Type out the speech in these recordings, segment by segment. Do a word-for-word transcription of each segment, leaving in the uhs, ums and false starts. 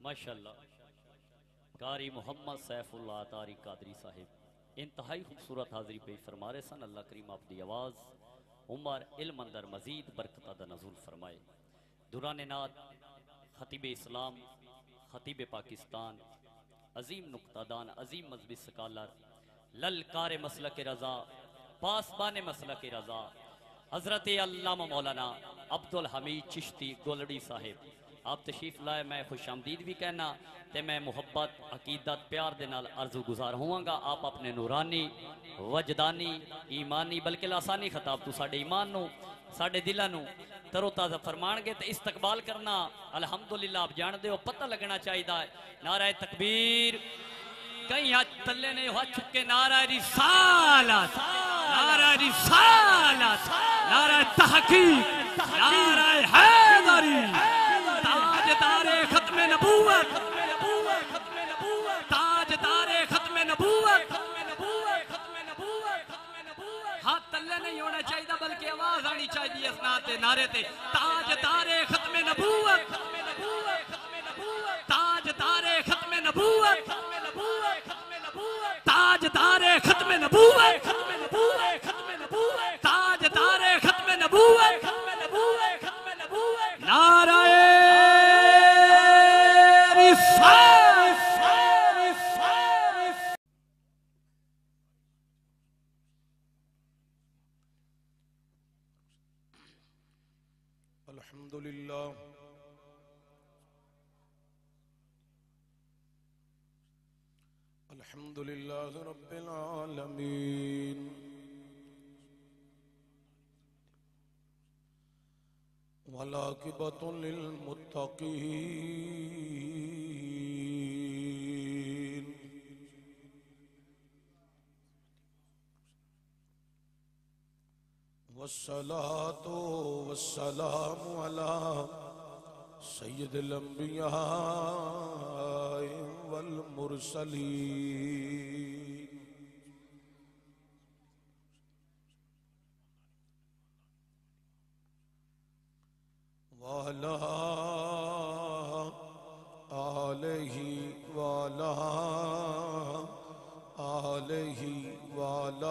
माशाअल्लाह। कारी मोहम्मद सैफुल्लाह तारी कादरी साहिब इंतहाई खूबसूरत हाजिरी पेश फरमा रहे सन। अल्लाह करीम आपकी आवाज़ उमर इल्म अंदर मजीद बरकत दा नज़ूल फरमाए। दुरान नात खतीब इस्लाम, खतीब पाकिस्तान, अजीम नुक्तादान, अजीम मजहबी सकालर, ललकार मसलक रज़ा, पासबान मसलक रज़ा, हज़रत अल्लामा मौलाना अब्दुल हमीद चिश्ती गोलड़ी साहिब आप तशरीफ लाए। मैं खुश आमदीद भी कहना ते मैं मुहब्बत अकीदत प्यार दे नाल अर्जू गुजार होवांगा। आप अपने नूरानी वजदानी ईमानी बल्कि लासानी खिताब तू साडे ईमान नू साडे दिलां नू तरोताज़ा फरमाणगे ते इस्तकबाल करना अल्हम्दुलिल्लाह आप जानदे हो पता लगना चाहिए। नारा तकबीर कई हाथ तल्ले ने हाथ चुके नारा रिसालत, नारा रिसालत, नारा तहकीक, नारा हैदरी, ताजदारे खत्मे नबूवत, ताजदारे खत्मे नबूवत। हाथ तल्ले नहीं होना चाहिए बल्कि आवाज आनी चाहिए इस नाते नारे ते ताजदारे खत्मे नबूवत, ताजदारे खत्मे नबूवत, ताजदारे खत्मे नबूवत, ताजदारे खत्मे नबूवत। नाराए अल्हम्दुलिल्लाह अल्हम्दुलिल्लाह रब्बिल आलमीन वलाकिबतुल लिल मुत्तकीन वस्सलातु वस्सलामु अला सय्यिदिल अंबिया वल मुरसलीन वाला आलिहि वाला आलिहि वाला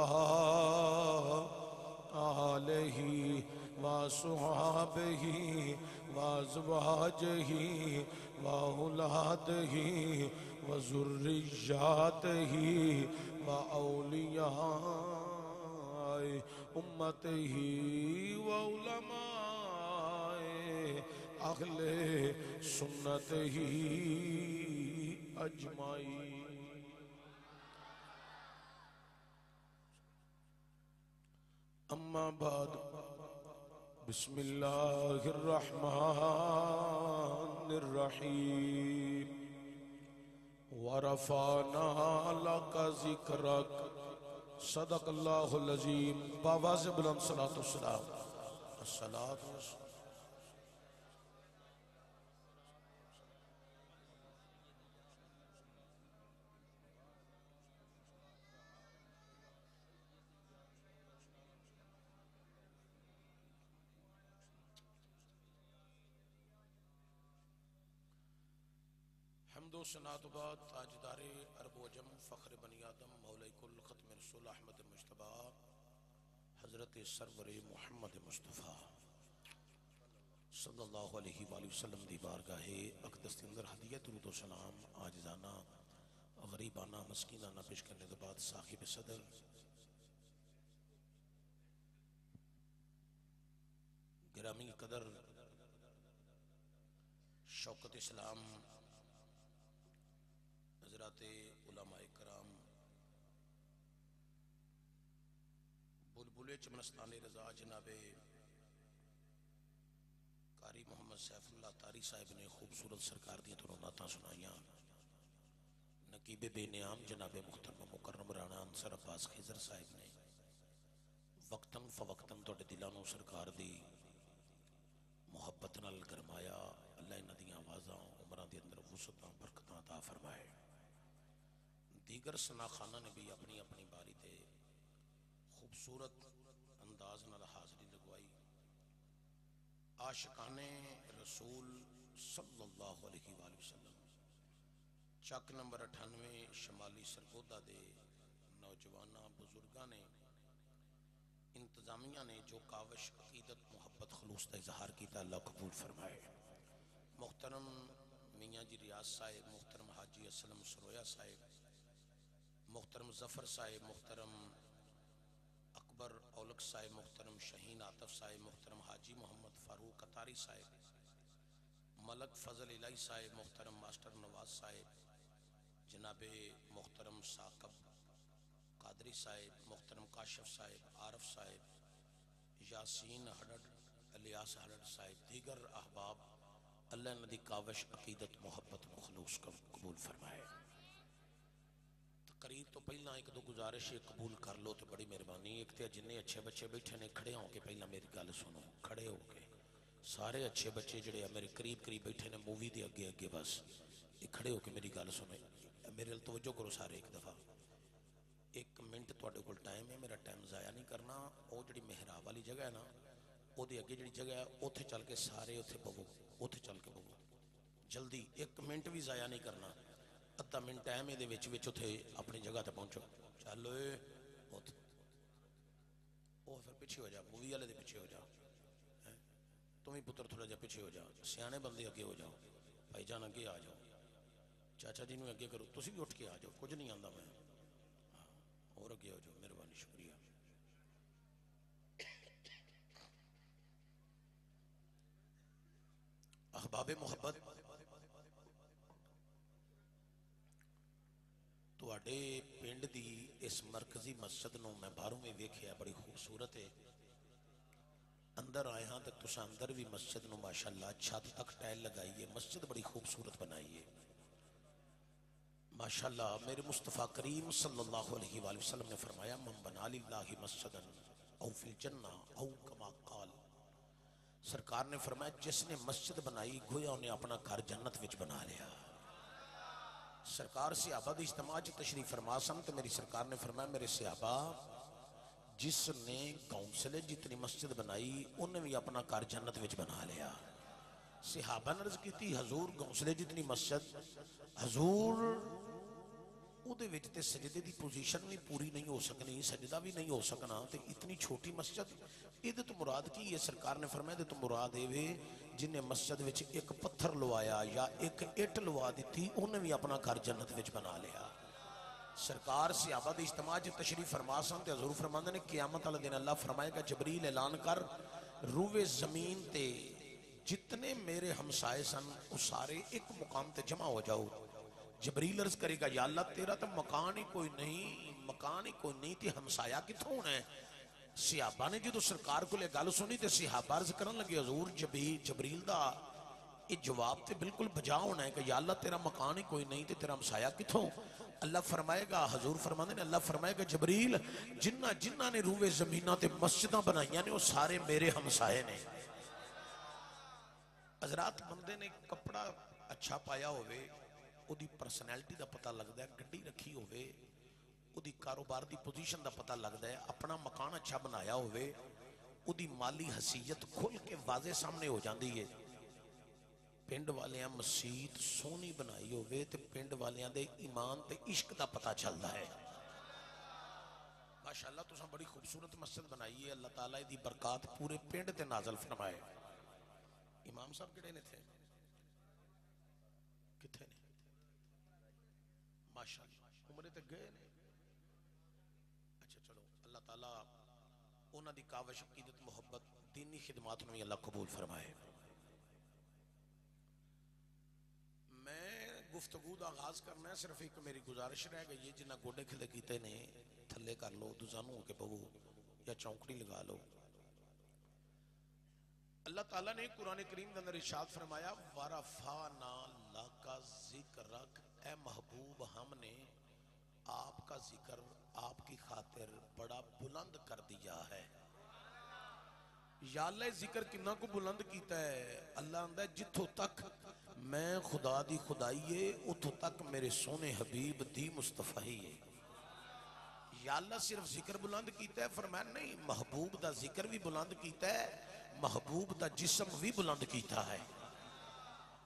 आलिहि वसहाबिहि वअज़वाजिहि वऔलादिहि वज़ुर्रिय्यातिहि वऔलियाए उम्मतिहि वउलमाए अहले सुन्नतिहि अजमाईन। अम्मा बाद बिस्मिल्लाहिर्रहमानिर्रहीम वरफ़अना लका ज़िक्रक सदक़ल्लाहुल अज़ीम। बावाज़ बुलंद सलातो सलाम अस्सलातु हम्दो सनात बाद ताजदारे अरबोजम फ़ख्र बनी आदम मौला कुल ख़त्म रसूल अहमद मुश्तबा हज़रत सरवर मोहम्मद मुस्तफ़ा सल्लल्लाहु अलैहि वसल्लम दी बारगाहे अक़दस के अंदर हदिया दुरूद व सलाम आजिज़ाना गरीबाना मस्कीनाना पेश करने के बाद साहिब सदर गिरामी कदर शौकत इस्लाम हज़राते उलमाए कराम बुलबुले चमनस्ताने रज़ा जनाबे कारी मोहम्मद सैफुल्लाह तारी साहिब ने खूबसूरत सरकार दी तो नाता सुनाइया। नकीबे बेनियाम जनाबे मुहतरम मुकर्रम राणा अंसर अब्बास खिजर साहिब ने वक्तन फवक्तन तुहाडे दिलां नूं सरकार दी मुहब्बत नाल गरमाया। अल्लाह इन्हां दी आवाज़ां उमरां दे अंदर वुसअतां बरकतां अता फरमाए। दीगर सनाखाना ने भी अपनी अपनी बारी ते खूबसूरत अंदाज नाल हाज़री लगवाई। आशिकाने रसूल सल्लल्लाहु अलैहि वसल्लम ਚੱਕ नंबर अठानवे शमाली सरगोदा के नौजवानों बुजुर्गों ने इंतजामिया ने जो काविश अकीदत मुहब्बत खलूस का इजहार किया अल्लाह कबूल फरमाए। मुहतरम मियाँ जी रियाज साहिब, मुहतरम हाजी असलम सरोया साहिब, मुहतरम जफर साहिब, मुहतरम अकबर औलक साहिब, मुहतरम शहीन आतफ साहिब, मुहतरम हाजी मोहम्मद फारूक कतारी साहिब, मलक फजल इलाई साहिब, मुहतरम मास्टर नवाज साहिब, जनाबे मुहतरम साकब कादरी साहिब, मुहतरम काशफ साहिब, आरफ साहिब, यासीन हडड, अलियास हडड साहिब, दीगर अहबाब, अल्लाह नदी काविश अकीदत मुहब्बत मुखलूस का कबूल फरमाए। तकरीर तो पहला एक दो गुजारिश कबूल कर लो तो बड़ी मेहरबानी। एक तो जिन्ने अच्छे बच्चे बैठे ने खड़े होके पहला मेरी गल सुनो, खड़े होके सारे अच्छे बच्चे जोड़े मेरे करीब करीब बैठे ने मूवी के अगे अगे, बस ये खड़े होके मेरी गल सुने, मेरे तवज्जो करो सारे एक दफ़ा। एक मिनट तुहाडे कोल टाइम है, मेरा टाइम ज़ाया नहीं करना। वो जी मेहराब वाली जगह है ना, वो अगे जी जगह है उत्थे चल के सारे उत्थे पवो, उत्थे चल के पवो जल्दी, एक मिनट भी ज़ाया नहीं करना। अद्धा मिनट टाइम ये उत्थे अपनी जगह पर पहुँचो। चलो वो फिर पिछे हो जा, मूवी वाले दे पिछे हो जा, तुम भी पुत्र थोड़ा जा पिछे हो जा, सियाने बंदे अगे हो जाओ, भाईजान अगे आ जाओ, चाचा जी ने अगे करो, तुम भी उठ के आ जाओ, कुछ नहीं आता मैं, हाँ और अगे हो जाओ, मेहरबानी शुक्रिया। अहबाबे मुहब्बत, तुहाडे पिंड दी इस मरकजी मस्जिद नूं मैं बाहरों भी वेखिया, बड़ी खूबसूरत है। अंदर आए हाँ तो तुसा अंदर भी मस्जिद नूं माशाअल्लाह छत तक टाइल लगाई है, मस्जिद बड़ी खूबसूरत बनाई है माशाअल्लाह। मेरे मुस्तफ़ा करीम सल्लल्लाहु अलैहि वसल्लम ने फरमाया, मन बना लिल्लाहि मस्जिदन औ फिल जन्ना औ कमा क़ाल। सरकार ने फरमाया, जिसने मस्जिद बनाई गोया उन्हें अपना घर जन्नत विच बना लिया। सरकार सहाबा दी इज्तिमा च तशरीफ फरमा सन तो मेरी सरकार ने फरमाया, मेरे सहाबा जिसने कौंसले जितनी मस्जिद बनाई उन्हें भी अपना घर जन्नत विच बना लिया। सहाबा ने अर्ज की, हजूर कौंसले जितनी मस्जिद, हजूर उहदे विच ते सजदे दी पोजीशन भी पूरी नहीं हो सकनी, सजदा भी नहीं हो सकना, तो इतनी छोटी मस्जिद, इहदे तो मुराद की है? सरकार ने फरमाया, तो मुराद एवे जिन्हें मस्जिद विच एक पत्थर लवाया या एक इट लवा दी उन्हें भी अपना घर जन्नत विच बना लिया। सरकार सहाबा दी इज्तिमा च तशरीफ फरमा सन ते हजूर फरमांदे ने, क़यामत वाले दिन अल्लाह फरमाएगा, जबरील ऐलान कर रूवे जमीन ते जितने मेरे हमसाए सन वो सारे एक मुकाम ते जमा हो जाओ। जबरील अर्ज करेगा, या अल्लाह तेरा तो मकान ही कोई नहीं, मकान ही कोई नहीं, ते हमसाया किथों होना है? सहाबा ने जो सरकार को गल सुनी तो सहाबा अर्ज करन लगे, हजूर जबी जबरील दा ये जवाब तो बिल्कुल बजा होना है कि या अल्लाह तेरा मकान ही कोई नहीं, तो तेरा हमसाया किथों? अल्लाह फरमाएगा, हजूर फरमाते ने, अल्लाह फरमाएगा, जबरील जिन्ना जिन्ना ने रूवे जमीना ते मस्जिदां बनाईयां ने वो सारे मेरे हमसाए ने। हजरात, बंदे ने कपड़ा अच्छा पाया होवे, उदी परसनैलिटी का पता लगता है, गड्डी रखी होवे उदी कारोबार की पोजीशन का पता लगता है, अपना मकान अच्छा बनाया होवे उदी माली हसीयत खुल के वाजे सामने हो जाती है। पिंड वालियां मसीत सोहनी बनाई होवे ते पिंड वालियां दे ईमान ते इश्क का पता चलता है। माशाअल्लाह तुसां बड़ी खूबसूरत मस्जिद बनाई है, अल्लाह ताला दी बरकत पूरे पिंड ते नाज़िल फरमाए। इमाम साहब किहड़े ने थे, किथे ने? माशाअल्लाह उमरे ते गए ने। अच्छा चलो, अल्लाह ताला उन्हां दी काविश अकीदत मुहब्बत दीनी खिदमत नूं अल्लाह कबूल फरमाए। मैं गुफ्तगू का आगाज करना है, सिर्फ एक मेरी गुजारिश रह गई है, जिन्हें गोडे खिले किते ने थले कर लो, दुजानू होके पवो या चौंकड़ी लगा लो। अल्लाह ताला ने कुरान करीम के अंदर इरशाद फरमाया, वरफाना लका जिक्रक, ए महबूब हमने आपका जिक्र आपकी खातिर बड़ा बुलंद कर दिया है। या अल्लाह जिक्र किन्ना को बुलंद किया है? अल्लाह आंदा जिथों तक मैं खुदा दी खुदाई है उतों तक मेरे सोने हबीब दी मुस्तफाई है। या अल्लाह सिर्फ जिक्र बुलंद किया है? फरमाया नहीं, महबूब दा जिक्र भी बुलंद किया है, महबूब दा जिस्म भी बुलंद किया है।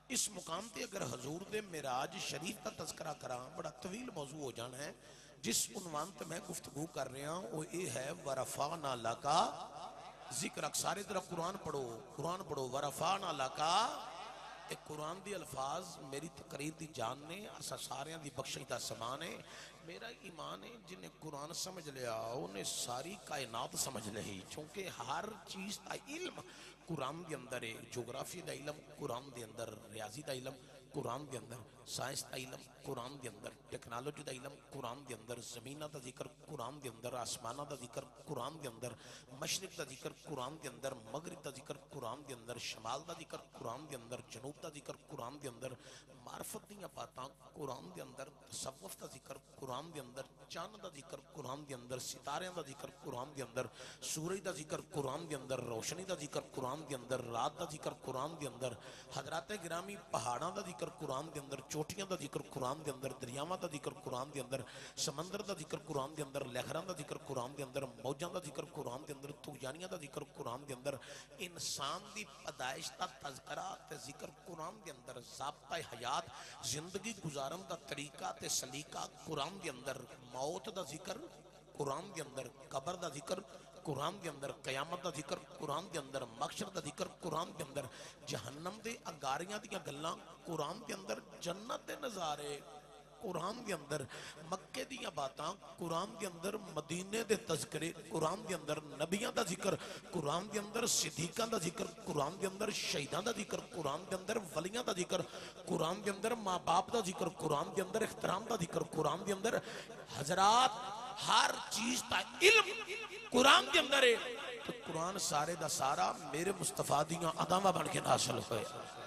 इस मुकाम ते अगर हजूर दे मिराज शरीफ का तस्करा करा बड़ा तवील मौजू हो जाना है। जिस उन्वान ते मैं गुफ्तगू कर रहा वो ये है वरफा ना लका जिक्र। सारे तरह कुरान पढ़ो, कुरान पढ़ो। वरफा ना लका एक कुरान दी अल्फाज मेरी तकरीर दी जान ने असा सारियां दी बख्शिश दा समान है। मेरा ईमान है जिन्हें कुरान समझ लिया उन्हें सारी कायनात समझ ली, क्योंकि हर चीज का इल्म कुरान के अंदर है। जोग्राफी का इल्म कुरान के अंदर, रियाजी का इल्म कुरान के अंदर, साइंस का इल्म कुरान के अंदर, टेक्नोलॉजी का इल्म कुरान के अंदर, जमीन का जिक्र कुरान के अंदर, आसमाना का जिक्र कुरान के अंदर, मशरिक का जिक्र कुरान के अंदर, मगरिब का जिक्र कुरान के अंदर, शमाल का जिक्र कुरान के अंदर, जनूब का जिक्र कुरान के अंदर, मार्फत दी बातां कुरान के अंदर, तसव्वुफ का जिक्र कुरान के अंदर, चंद का जिक्र कुरान के अंदर, सितारे का जिक्र कुरान के अंदर, सूरज का जिक्र कुरान के अंदर, रोशनी का जिक्र कुरान के अंदर, रात का जिक्र कुरान के अंदर, हजरात गिरामी पहाड़ों का जिक्र कुरान के अंदर, चोटियां का जिक्र कुरान के अंदर, दरियावां का जिक्र कुरान के अंदर, समंदर का जिक्र कुरान के अंदर, लहरां का जिक्र कुरान के अंदर, मौजां का जिक्र कुरान के अंदर, तुगयानियां का जिक्र कुरान के अंदर, इंसान की पैदाइश का तज़किरा ते जिक्र कुरान के अंदर, ज़ाब्ता हयात जिंदगी गुजारन का तरीका ते सलीका कुरान के अंदर, मौत का जिक्र कुरान के अंदर, कब्र का जिक्र कुरान के अंदर, कयामत का जिक्र कुरान के अंदर, मकसद का जिक्र कुरान के अंदर, जहन्नम दे अगारियां दियां गल्लां कुरान के अंदर, जन्नत दे नज़ारे कुरान के अंदर, मक्के दियां बातां कुरान के अंदर, मदीने दे तज़किरे कुरान के अंदर, नबियां दा जिक्र कुरान के अंदर, सिद्दीकां दा जिक्र कुरान के अंदर, शहीदां दा जिक्र कुरान के अंदर, वलियां दा जिक्र कुरान के अंदर, माँ बाप दा जिक्र कुरान के अंदर, इख्तराम दा जिक्र कुरान के अंदर। हजरात हर चीज का इल्म कुरान के अंदर है। तो कुरान सारे दा सारा मेरे मुस्तफा दियां अदावां बन के नासिल होए।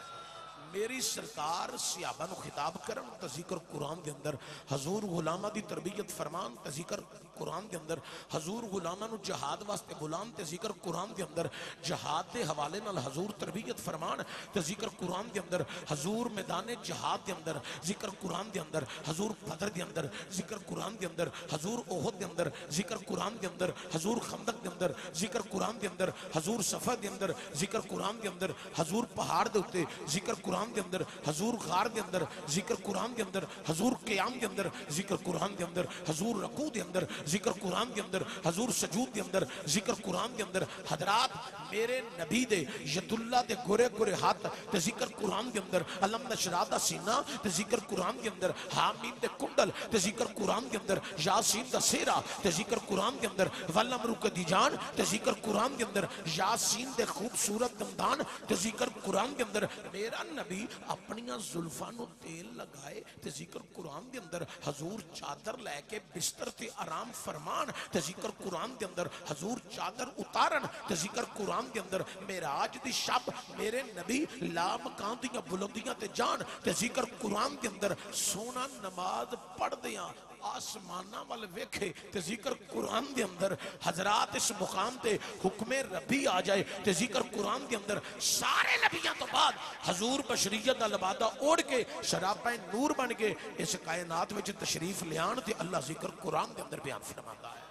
मेरी सरकार सहाबा नु खिताब करन तो जिक्र कुरान के अंदर, हजूर गुलामा दी तरबियत फरमान तो जिक्र कुरान के अंदर, हजूर गुलामा नु जहाद वास्ते गुलाम ते जिक्र कुरान के अंदर, जहाद के हवाले नाल हजूर तरबियत फरमान तो जिक्र कुरान के अंदर, हजूर मैदान जहाद के अंदर जिक्र कुरान के अंदर, हजूर बदर के अंदर जिक्र कुरान के अंदर, हजूर ओहद के अंदर जिक्र कुरान के अंदर, हजूर खंदक के अंदर जिक्र कुरान के अंदर, हजूर सफर के अंदर जिक्र कुरान के अंदर, हजूर पहाड़ के उत्ते जिक्र कुरान के अंदर, हजूर गार के अंदर जिक्र कुरान के अंदर, हजूर क़याम के अंदर जिक्र कुरान के अंदर, हजूर रकू के अंदर जिक्र कुरान के अंदर, हजूर सजूद के अंदर जिक्र कुरान के अंदर। हजरात मेरे नबी दे यदुल्ला दे गोरे गोरे हाथ ते जिक्र कुरान के अंदर, अलम नशरा दा सीना ते जिक्र कुरान के अंदर, हामीम दे कुंडल ते जिक्र कुरान के अंदर, यासीन दा सेहरा ते जिक्र कुरान के अंदर, वल अमरुक दी जान ते जिक्र कुरान के अंदर, यासीन दे खूबसूरत दंदान ते जिक्र कुरान के अंदर। मेरा नबी अपनियां जुल्फां नूं तेल लगाए ते जिक्र कुरान के अंदर, हजूर चादर लैके बिस्तर ते आराम फरमान ते जिक्र कुरान के अंदर, हजूर चादर उतारन ते जिक्र कुरान के अंदर। मेराज दी शब मेरे नबी ला मकान दियां बुलंदियां ते जान ते जिक्र कुरान के अंदर। सोना नमाज पढ़दियां आसमाना वाल वेखे ते जिक्र कुरान के अंदर। हजरात इस मुकाम ते हुक्मे रबी आ जाए ते जिक्र कुरान के अंदर। सारे नबियां तो बाद हजूर बशरियत दा लबादा ओढ़ के शराबे नूर बन के इस कायनात विच तशरीफ लियान ते अल्लाह जिक्र कुरान के अंदर बयान फरमाता है।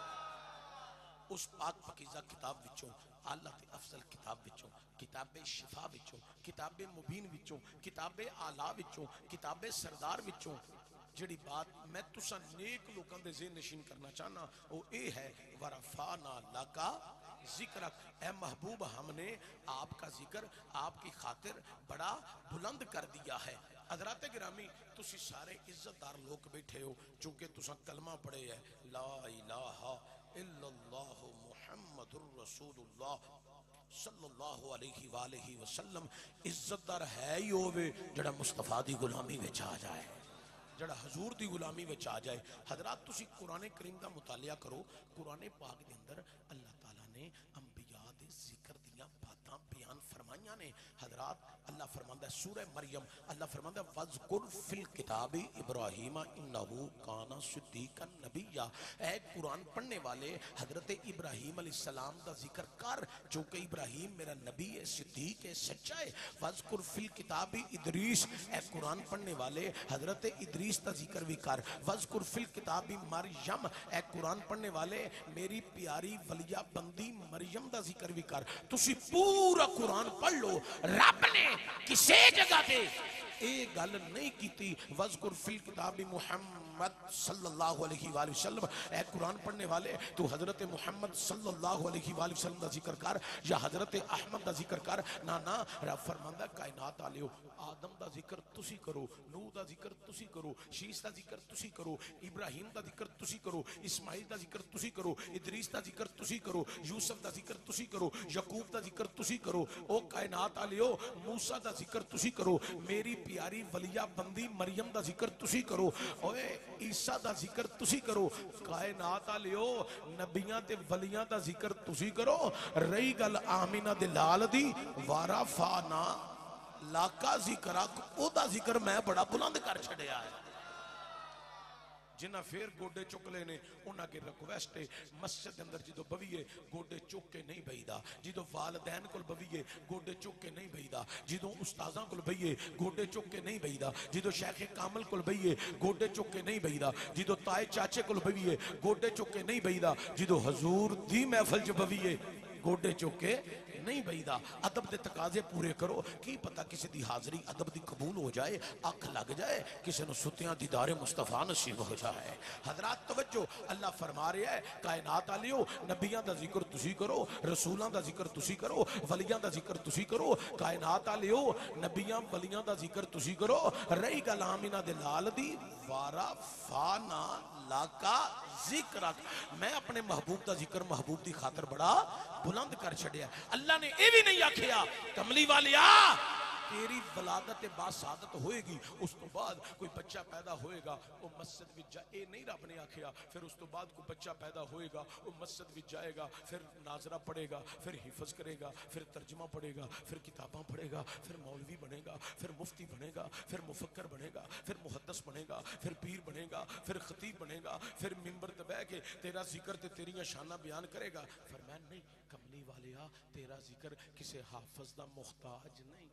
उस पाक पकीज़ा किताब विचों आला ते अफजल किताब विचों, किताबे शिफा विचों, किताबे मुबीन विचों, किताबे आला विचों, किताबे सरदार विचों जिहड़ी बात मैं तुसा नेक लोगों के ज़हन नशीन करना चाहना वो ये है वरफाना लका जिक्रक। ए महबूब हमने आपका जिक्र आपकी खातिर बड़ा बुलंद कर दिया है। हज़रात गिरामी तुसी सारे इज्जतदार लोग बैठे हो चूंकि तुसा कलमा पढ़े है ला इलाहा इल्लल्लाह मुहम्मदुर रसूलुल्लाह सल्लल्लाहु अलैहि वालैहि वसल्लम। इज्जतदार है ही होवे जड़ा मुस्तफा दी गुलामी विच आ जाए, जड़ा हजूर दी गुलामी विच आ जाए। हजरात तुसी कुरान करीम का मुतालिया करो। कुरान पाक के अंदर अल्लाह ताला ने अंबिया दे जिक्र दियां बातां बयान फरमाइयां ने। हजरात अल्लाह फरमांदा है सूरह मरियम, अल्लाह फरमांदा है वज़कुर फिल किताबी इब्राहीम इन्नहु काना सिद्दीकन नबिय्या। ऐ कुरान पढ़ने वाले हजरत इब्राहीम अलैहिस्सलाम दा जिक्र कर जो कि इब्राहीम मेरा नबी है, सिद्दीक है, सच्चा है। वज़कुर फिल किताबी इदरीस, ऐ कुरान पढ़ने वाले हजरत इदरीस दा जिक्र भी कर। वज़कुर फिल किताबी मरियम, ऐ कुरान पढ़ने वाले मेरी प्यारी वलिया बंदी मरियम दा जिक्र भी कर। तुसी पूरा कुरान पढ़ लो। रब ने किसी जगह पे ये गल नहीं की वज़कुर फिल किताबी मुहम्मद सल्लल्लाहु अलैहि वसल्लम, ए कुरान पढ़ने वाले तू हजरत मुहम्मद सल्लल्लाहु अलैहि वसल्लम दा जिक्र कर या हजरत अहमद दा जिक्र कर। ना ना, रब फरमांदा कायनात वालियो आदम दा जिक्र तुसी करो, नूह दा जिक्र तुसी करो, शीश दा जिक्र तुसी करो, इब्राहिम दा जिक्र तुसी करो, इस्माइल दा जिक्र तुसी करो, इदरीस दा जिक्र तुसी करो, यूसुफ दा जिक्र तुसी करो, यकूब दा जिक्र तुसी करो। ओ कायनात वालियो मूसा दा जिक्र तुसी करो, मेरी प्यारी वलिया बंदी मरियम दा जिक्र तुसी करो, ओए ईसा दा जिक्र तुसी करो। कायनात वालियो नबियां ते वलियां दा जिक्र तुसी करो। रही गल आमीना दे लाल दी, वारा फाना लाका जिक्र ओदा जिक्र मैं बड़ा बुलंद कर छड़िया है। जिन्ना फिर गोडे चुक लेने उन्होंने के रिक्वेस्ट है मस्जिद अंदर जो बवीए गोडे चुक के नहीं बहीदा, जो वालदैन को बवीए गोडे चुक के नहीं बहीदा, जो उस्ताजा को बहीए गोडे चुक के नहीं बहीदा, जो शेख कामल को बहीए गोडे चुक के नहीं बहीदा, जो ताए चाचे को बवीए गोडे चुक के नहीं बहीदा, जो हजूर दी महफल च बवीए गोडे चुक के नहीं बहीदा। अदब के तकाजे पूरे करो, की पता किसी की हाजरी अदब की कबूल हो जाए, अख लग जाए, किसी को सुतियां दीदारे मुस्तफा नसीब हो जाए। हजरात तवज्जो, अल्लाह फरमा रहा है कायनात वालियो नबियां दा जिक्र तुसी करो, रसूलां दा जिक्र तुसी करो, वलियां दा जिक्र तुसी करो। कायनात वालियो नबियां वलियां दा जिक्र तुसी करो। रही गल आमीना दे लाल दी, वारा फाना लाका जिक्र, मैं अपने महबूब का जिक्र महबूब की खातर बड़ा बुलंद कर छड़िया। अल्लाह ने यह भी नहीं आखिया कमली वालिया तेरी वलादत बासादत होएगी, उस तो बाद कोई बच्चा पैदा होएगा वो मस्जिद में जा, ये नहीं रब ने आखिया। फिर उस तो बाद कोई बच्चा पैदा होएगा वो मस्जिद में जाएगा, फिर नाजरा पढ़ेगा, फिर हिफज करेगा, फिर तर्जमा पढ़ेगा, फिर किताबां पढ़ेगा, फिर मौलवी बनेगा, फिर मुफ्ती बनेगा, फिर मुफक्कर बनेगा, फिर मुहद्दस बनेगा, फिर पीर बनेगा, फिर खतीब बनेगा, फिर मिंबर ते बैठ के तेरा जिक्र ते तेरियां शाना बयान करेगा। फरमान नहीं कमली वालिया तेरा जिक्र किसी हाफज दा मुहताज नहीं,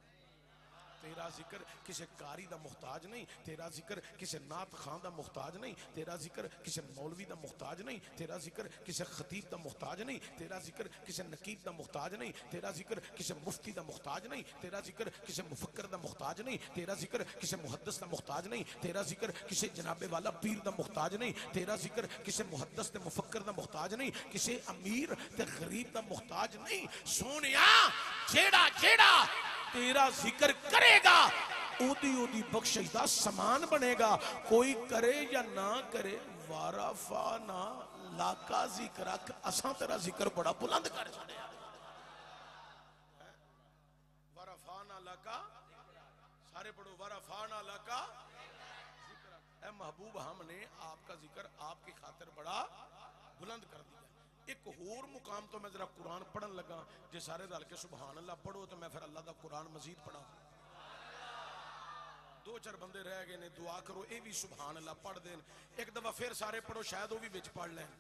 तेरा जिक्र किसी कारी दा मुहताज नहीं, तेरा जिक्र किसी नात खान दा मुहताज नहीं, तेरा जिक्र किसी मौलवी दा मुहताज नहीं, तेरा जिक्र किसी खतीब दा मुहताज नहीं, तेरा जिक्र किसी नकीब दा मुहताज नहीं, तेरा जिक्र किसी मुफ्ती दा मुहताज नहीं, तेरा जिक्र किसी मुफक्कर दा मुहताज नहीं, तेरा जिक्र किसी मुहद्दस दा मुहताज नहीं, तेरा जिक्र किसी जनाबे वाला पीर दा मुहताज नहीं, तेरा जिक्र किसी मुहद्दस ते मुफक्कर दा मुहताज नहीं, किसी अमीर ते गरीब दा मुहताज नहीं। सोनिया जेड़ा जेड़ा तेरा जिक्र करेगा ओदी ओदी बख्शिश दा समान बनेगा, कोई करे या ना करे। वारा फाना लाका जिक्र असां तेरा जिक्र बड़ा बुलंद कर छड़िया। वारा फाना लाका सारे पढ़ो, वारा फाना लाका जिक्र। ए महबूब हमने आपका जिक्र आपकी खातिर बड़ा बुलंद कर दिया। एक होर मुकाम तो मैं जरा कुरान पढ़न लगा, जे सारे रल के सुभान अल्लाह पढ़ो तो मैं फिर अल्लाह का कुरान मजीद पढ़ा। दो चार बंदे रह गए ने, दुआ करो ये भी सुभान अल्लाह पढ़ देन। एक दफा फिर सारे पढ़ो, शायद वो भी विच पढ़ लें।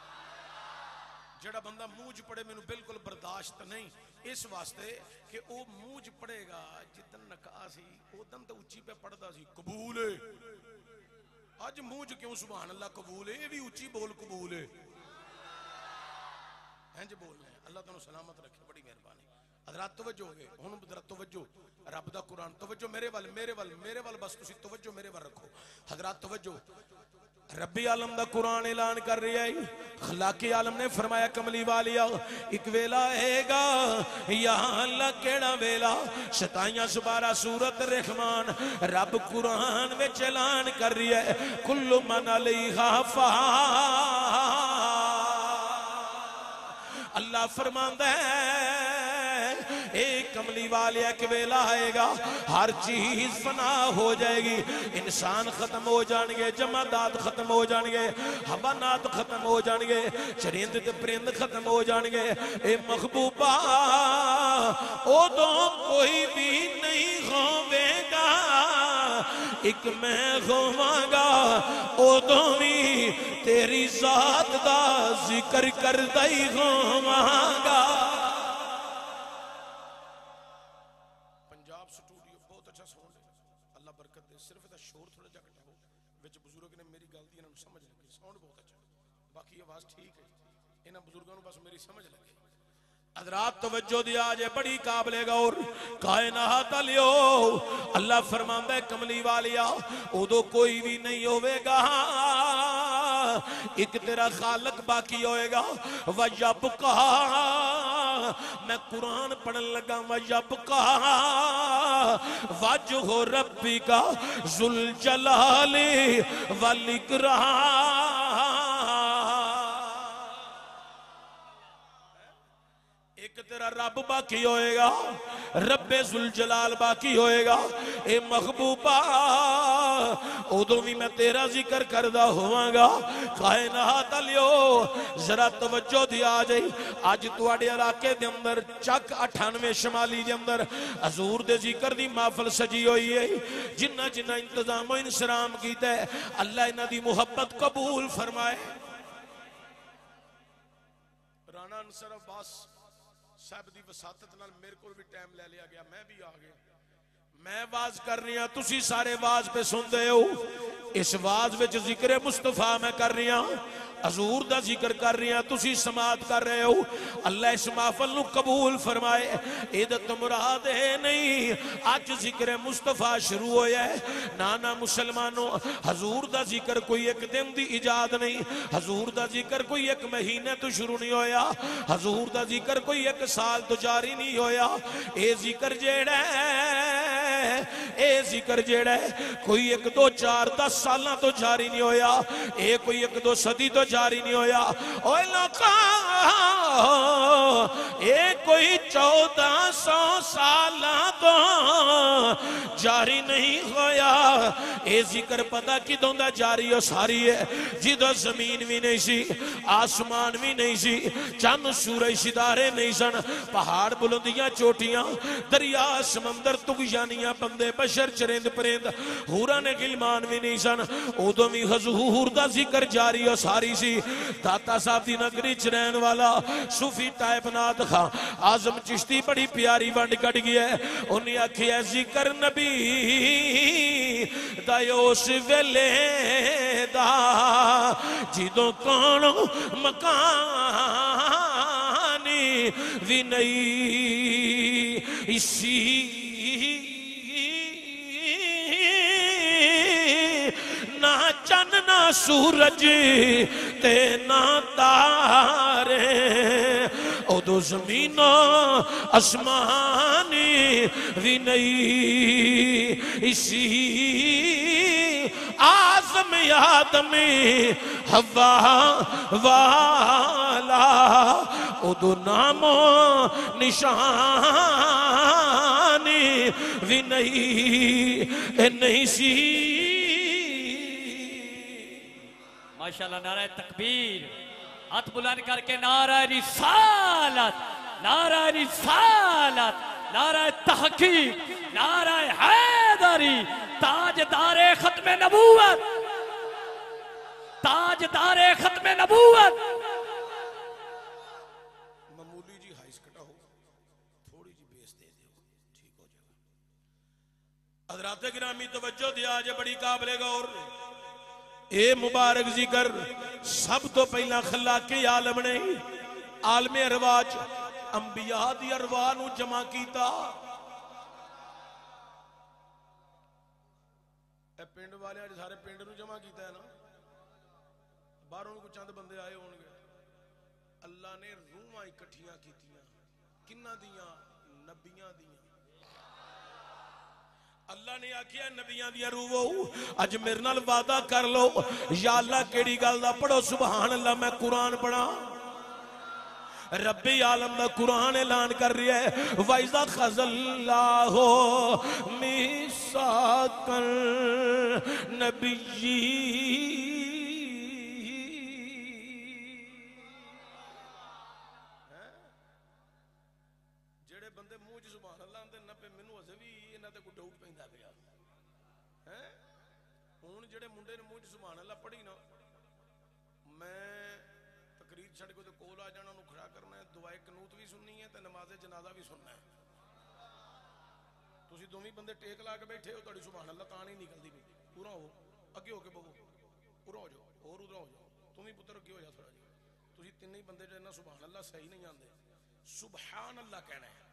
जेड़ा बंदा मुंह च पढ़े मैनू बिल्कुल बर्दाश्त नहीं, इस वास्ते कि वो मुंह च पढ़ेगा जिदन नका सी उदन तो उच्ची पे पढ़ता सी कबूल है। अज मुंह च क्यों सुभान अल्लाह कबूल है, ये भी उच्ची बोल कबूल है। इंज बोलना है। अल्लाह तुहानू सलामत रखे, बड़ी मेहरबानी। हज़रात तवज्जो हो गए, हुण जरा तवज्जो, रब दा कुरान तवज्जो मेरे वाल मेरे वाल मेरे वाल बस तुसी तवज्जो मेरे वाल रखो। हज़रात तवज्जो, रब्बी आलम दा कुरान ऐलान कर रहा है, खलाकी आलम ने फरमाया कमली वालिया एक वेला आएगा यहाँ अल्लाह केड़ा वेला। सताइयां सुबारा सूरत रहमान रब कुरान में ऐलान कर रहा है कुल्लु मन अलैहा फ़ान। अल्लाह फरमांदा है एक कमली वाले एक वेला आएगा हर चीज फना हो जाएगी, इंसान खत्म हो जाएंगे, जमादात खत्म हो जाएंगे, हवानात खत्म हो जाएंगे, चरिंद ते परिंद खत्म हो जाएंगे। ए महबूबा उदों कोई भी नहीं होवेगा, एक मैं होवांगा उदों भी तेरी जात दा जिक्र करदा ही होवांगा। पंजाब स्टूडियो बहुत अच्छा साउंड है, अल्लाह बरकत दे। सिर्फ इहदा शोर थोड़ा जिहा घटाओ, विच बुजुर्ग ने मेरी गल दी इन्हां समझ लगे, साउंड बहुत अच्छा, बाकी आवाज ठीक है, इन्हां बुजुर्गों को बस मेरी समझ लगे। हज़रात तवज्जो दिया जे बड़ी काबिले गौर कायनात लियो अल्लाह फरमांदा है कमली वालिया उदो कोई भी नहीं होवेगा एक तेरा खालक बाकी होएगा वजब कहा मैं कुरान पढ़न लगा वजब कहा वज हो रब्बी का जुल जलाली वल इकराम तेरा रब बाकी होएगा रब्बे जुल जलाल बाकी होएगा ए महबूबा उदों भी मैं तेरा जिक्र करदा होवांगा कायनात लियो जरा तवज्जो दी आ जाई अज तुहाडे इलाके दे अंदर चक अठानवे शमाली दे अंदर हजूर दे जिक्र दी महफिल सजी हुई है जिन्ना जिन्ना इंतजाम इंसराम कीता है अल्लाह इन्हां दी मुहब्बत कबूल फरमाए राणा अंसर अब्बास साहब दी वसातत नाल मेरे को भी टाइम ले लिया गया मैं भी आ गया मैं वाज कर रही हूं तुसी सारे वाज पे सुनते हो इस वाज विच जिक्र मुस्तफा मैं कर रही हूं हजूर दा जिक्र कर रही हूं तुसी समात कर रहे हो अल्लाह इस महफिल नु कबूल फरमाए इदत मुराद है नहीं आज जिक्र मुस्तफा शुरू होया है ना ना मुसलमानों हजूर दा जिक्र कोई एक दिन दी इजाद नहीं हजूर दा जिक्र कोई एक महीने तो शुरू नहीं होया हजूर दा जिक्र कोई एक साल तो जारी नहीं होया ए जिक्र जेड़ा ए जिक्र जेड़ा कोई एक दो चार दस साल तो जारी नहीं होया ए कोई एक दो सदी तो जारी नहीं होया ओए लोका ए कोई चौदह सौ साल तो जारी नहीं होया ए जिक्र पता किदों दा जारी हो सारी है जिदों जमीन भी नहीं सी आसमान भी नहीं सी चंद सूरज सितारे नहीं सन पहाड़ बुलंदियां चोटियां दरिया समंदर तुगयानियां बंदे बशर चरिंद परिंद हूरा ने गिलमान भी नहीं सन उदों भी हजूर दा जिक्र जारी हो सारी सी दाता साहब दी नगरी च रहन वाला सूफी टाइप नाथ खां आजम चिश्ती बड़ी प्यारी वंड कट गया उन्हें आखिया जिक्र नबी दा उस वेले दा जिदों कौन मकानी भी नहीं इसी ना चन ना सूरज ते ना तारे उदो जमीन आसमानी भी नहीं इसी आजम आदमी हवा वाला उदो नामो निशानी भी नहीं नहीं सी माशाल्लाह नारा तकबीर हाथ बुलंद करके नारा रिसालत नारा रिसालत नारा तहकीक नारा हैदरी ताजदारे खत्मे नबूवत ताजदारे खत्मे नबूवत मामूली जी हाइस कटा हो थोड़ी जी बेस दे दो ठीक हो जाएगा हजरात गिरामी तवज्जो दिया जे बड़ी काबिले गौर ए मुबारक जिक्र सब तो पहला खला के आलम ने आलमे अरवाज अंबिया दी अरवाह नू जमा कीता ए पिंड वाले आज सारे पिंड नू जमा कीता है ना बाहरों को चंद बंदे आए होंगे अल्लाह ने रूहां इकट्ठियां कीतियां किन्ना दियां नबियां दियां अल्लाह ने आखिया नबियां दियां रूहो अज मेरे नाल वादा कर लो या अल्लाह केड़ी गल दा पढ़ो सुभान अल्लाह मैं कुरान पढ़ा रब्बे आलम दा कुरान ऐलान कर रहा है वाइजा खज़ल्लाहु मिसाकल नबिय्यी जेड़े बंदे मुंह च सुभान अल्लाह आंदे ना पे मैनू अजे भी इन्हां ते कोई डाउट पैंदा पिया है हुण जेड़े मुंडे ने मुंह च सुभान अल्लाह पढ़ी ना मैं तकरीर छड़ के कोल आ जाना खड़ा करना है दुआए कनूत भी सुननी है ते नमाज़े जनाजा भी सुनना है तुसीं दोवें बंदे टेक ला के बैठे हो तुहाडी सुभान अल्लाह तां नहीं निकलदी पई पूरा हो अगे होके बवो पूरा हो जाओ और उधर हो जाओ तुम भी पुत्र अगे हो जा थोड़ा जिहा तुसीं तिन्ने ही बंदे जिन्ना सुभान अल्लाह सही नहीं आंदे सुभान अल्लाह कहना है।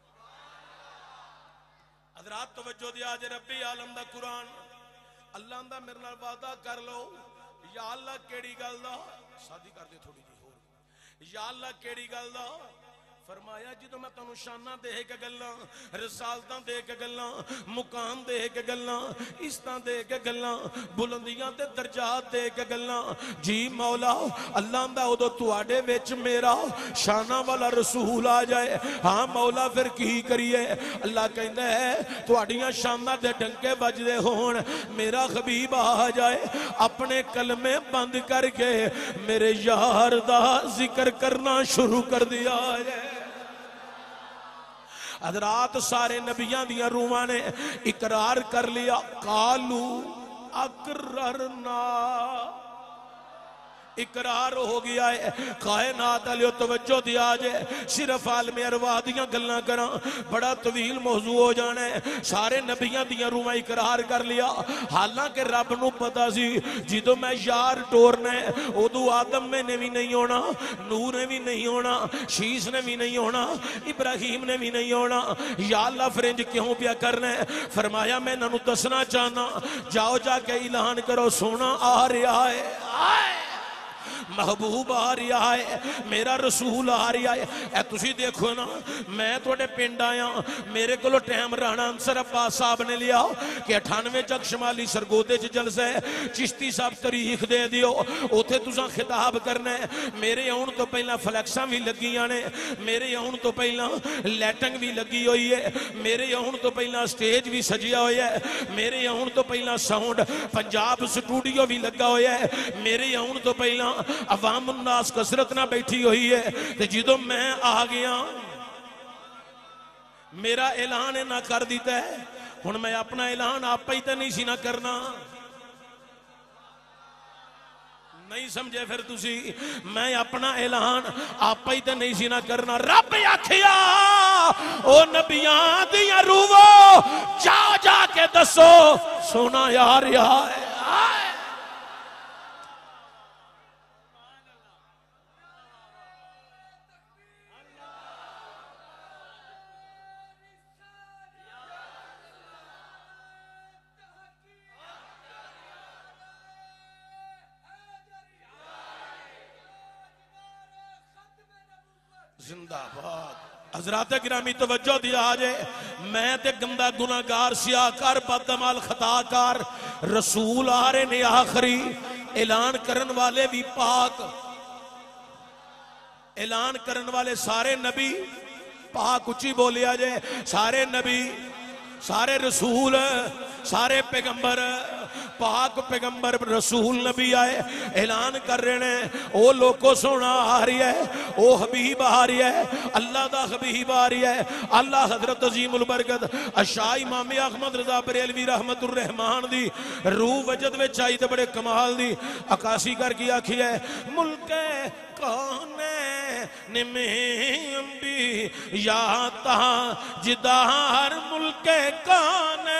हज़रात तवज्जो दिया जे रब्बी आलम दा कुरान अल्लाह दा मेरे नाल वादा कर लो या अल्लाह केड़ी गल दा शादी कर दे थोड़ी जी होर या अल्लाह केड़ी गल दा फरमाया जो मैं तुहानू शाना दे के गल्लां रसालतां दे के गल्लां मुकाम दे के गल्लां इज्जतां दे के गल्लां बुलंदियां ते दर्जात दे के गल्लां जी मौला अल्लाह दा उदों तुहाडे विच मेरा शाना वाला रसूल आ जाए हाँ मौला फिर की करिए अल्लाह कहंदा है तुहाडियां शाना दे डंके बजदे होण मेरा हबीब आ जाए अपने कलमे बंद करके मेरे यार दा जिक्र करना शुरू कर दिया है। हज़रात सारे नबियां दियां रूहां ने इकरार कर लिया कालू अकररना इकरार हो गया है। कायनात वाले तवज्जो दिया जे सिर्फ आलमे अरवाह दियां गल्लां करा बड़ा तवील मौजू हो जाना है। सारे नबियां दियां रूहां इकरार कर लिया हालांकि रब नूं पता सी जो मैं यार टोरना है उदों आदम में ने भी नहीं होना नूह ने भी नहीं होना शीश ने भी नहीं होना इब्राहिम ने भी नहीं होना या अल्लाह फ्रिंज क्यों पिया करना है। फरमाया मैं इन्हां नूं दसना चाहना जाओ जाके ऐलान करो सोना आ रहा है आए महबूब आ रहा है मेरा रसूल आ रहा है। ए तुसी देखो ना मैं थोड़े पिंड आया मेरे को टाइम राणा अंसर अब्बास साहब ने लिया कि अठानवे चक शमाली सरगोदे च जलसा है चिश्ती साहब तारीख दे दियो उथे तुसा खिताब करना है। मेरे आउण तो पहला फ्लैक्सां भी लगियां ने मेरे आउण तो पहला लैटिंग भी लगी हुई है मेरे आउण तो पहला स्टेज भी सजिया होया है मेरे आउण तो पहला साउंड पंजाब स्टूडियो भी लगा होया है मेरे आउण तो पहला अवाम उन्नास कसरत ना बैठी हुई है। तो जो मैं आ गया मेरा ऐलान ना कर दिता है हुण मैं अपना ऐलान आप ही तो नहीं सी ना करना नहीं समझे फिर तुसी मैं अपना ऐलान आप ही तो नहीं सी ना करना। रब आखिया ओ नबियां दियां रूहो जा जा के दसो सोना यार यार है। जिंदाबाद। हज़रात गिरामी तवज्जो दिया जे मैं ते गंदा गुनाहगार सियाकार बदअमल खताकार रसूल आ रहे ने आखिरी ऐलान करन वाले भी पाक ऐलान करन वाले सारे नबी पाक उच्ची बोलिया जे सारे नबी सारे रसूल सारे पैगंबर पाक पैगंबर रसूल नबी आए ऐलान कर रहे हैं ओ लोगों सोना आ रही है ओ हबीब आ रही है अल्लाह दा हबीब आ रही है। अल्लाह हजरत अजीमुल बरकत अशा इमाम अहमद रजा बरेलवी रहमतुर रहमान दी रूह वजद विच आई ते बड़े कमाल दी अकाशी करके आखी है मुल्के कौने में अंबी या ताजदार मुल्के कौने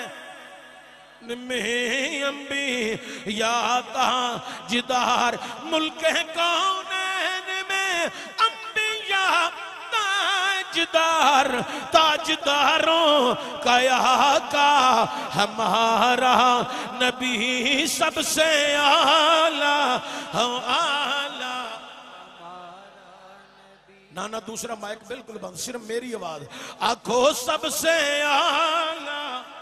में अंबी या ताजदार मुल्के कौने में अंबिया ताजदार ताजदारों का आका हमारा नबी सबसे आला आला ना ना दूसरा माइक बिल्कुल बंद सिर्फ मेरी आवाज आखो सबसे आला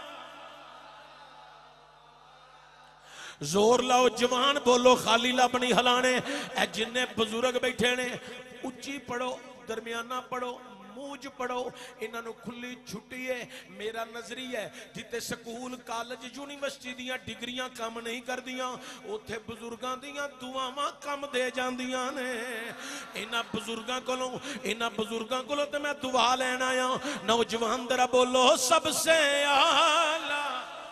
जोर लाओ जवान बोलो खाली लब नहीं हिलाने ए जिन्ने बुजुर्ग बैठे ने उच्ची पढ़ो दरमियाना पढ़ो मूज पढ़ो इन्हों खुली छुट्टी है। मेरा नजरिया है जिते स्कूल कॉलेज यूनिवर्सिटी दियां डिग्रियां काम नहीं करदियां उथे बुजुर्गां दियां दुआवां काम दे जांदियां ने। इन्हां बुजुर्गां कोलों इन्हां बुजुर्गां कोलों ते मैं दुआ लैण आया। नौजवान दरा बोलो सबसे आला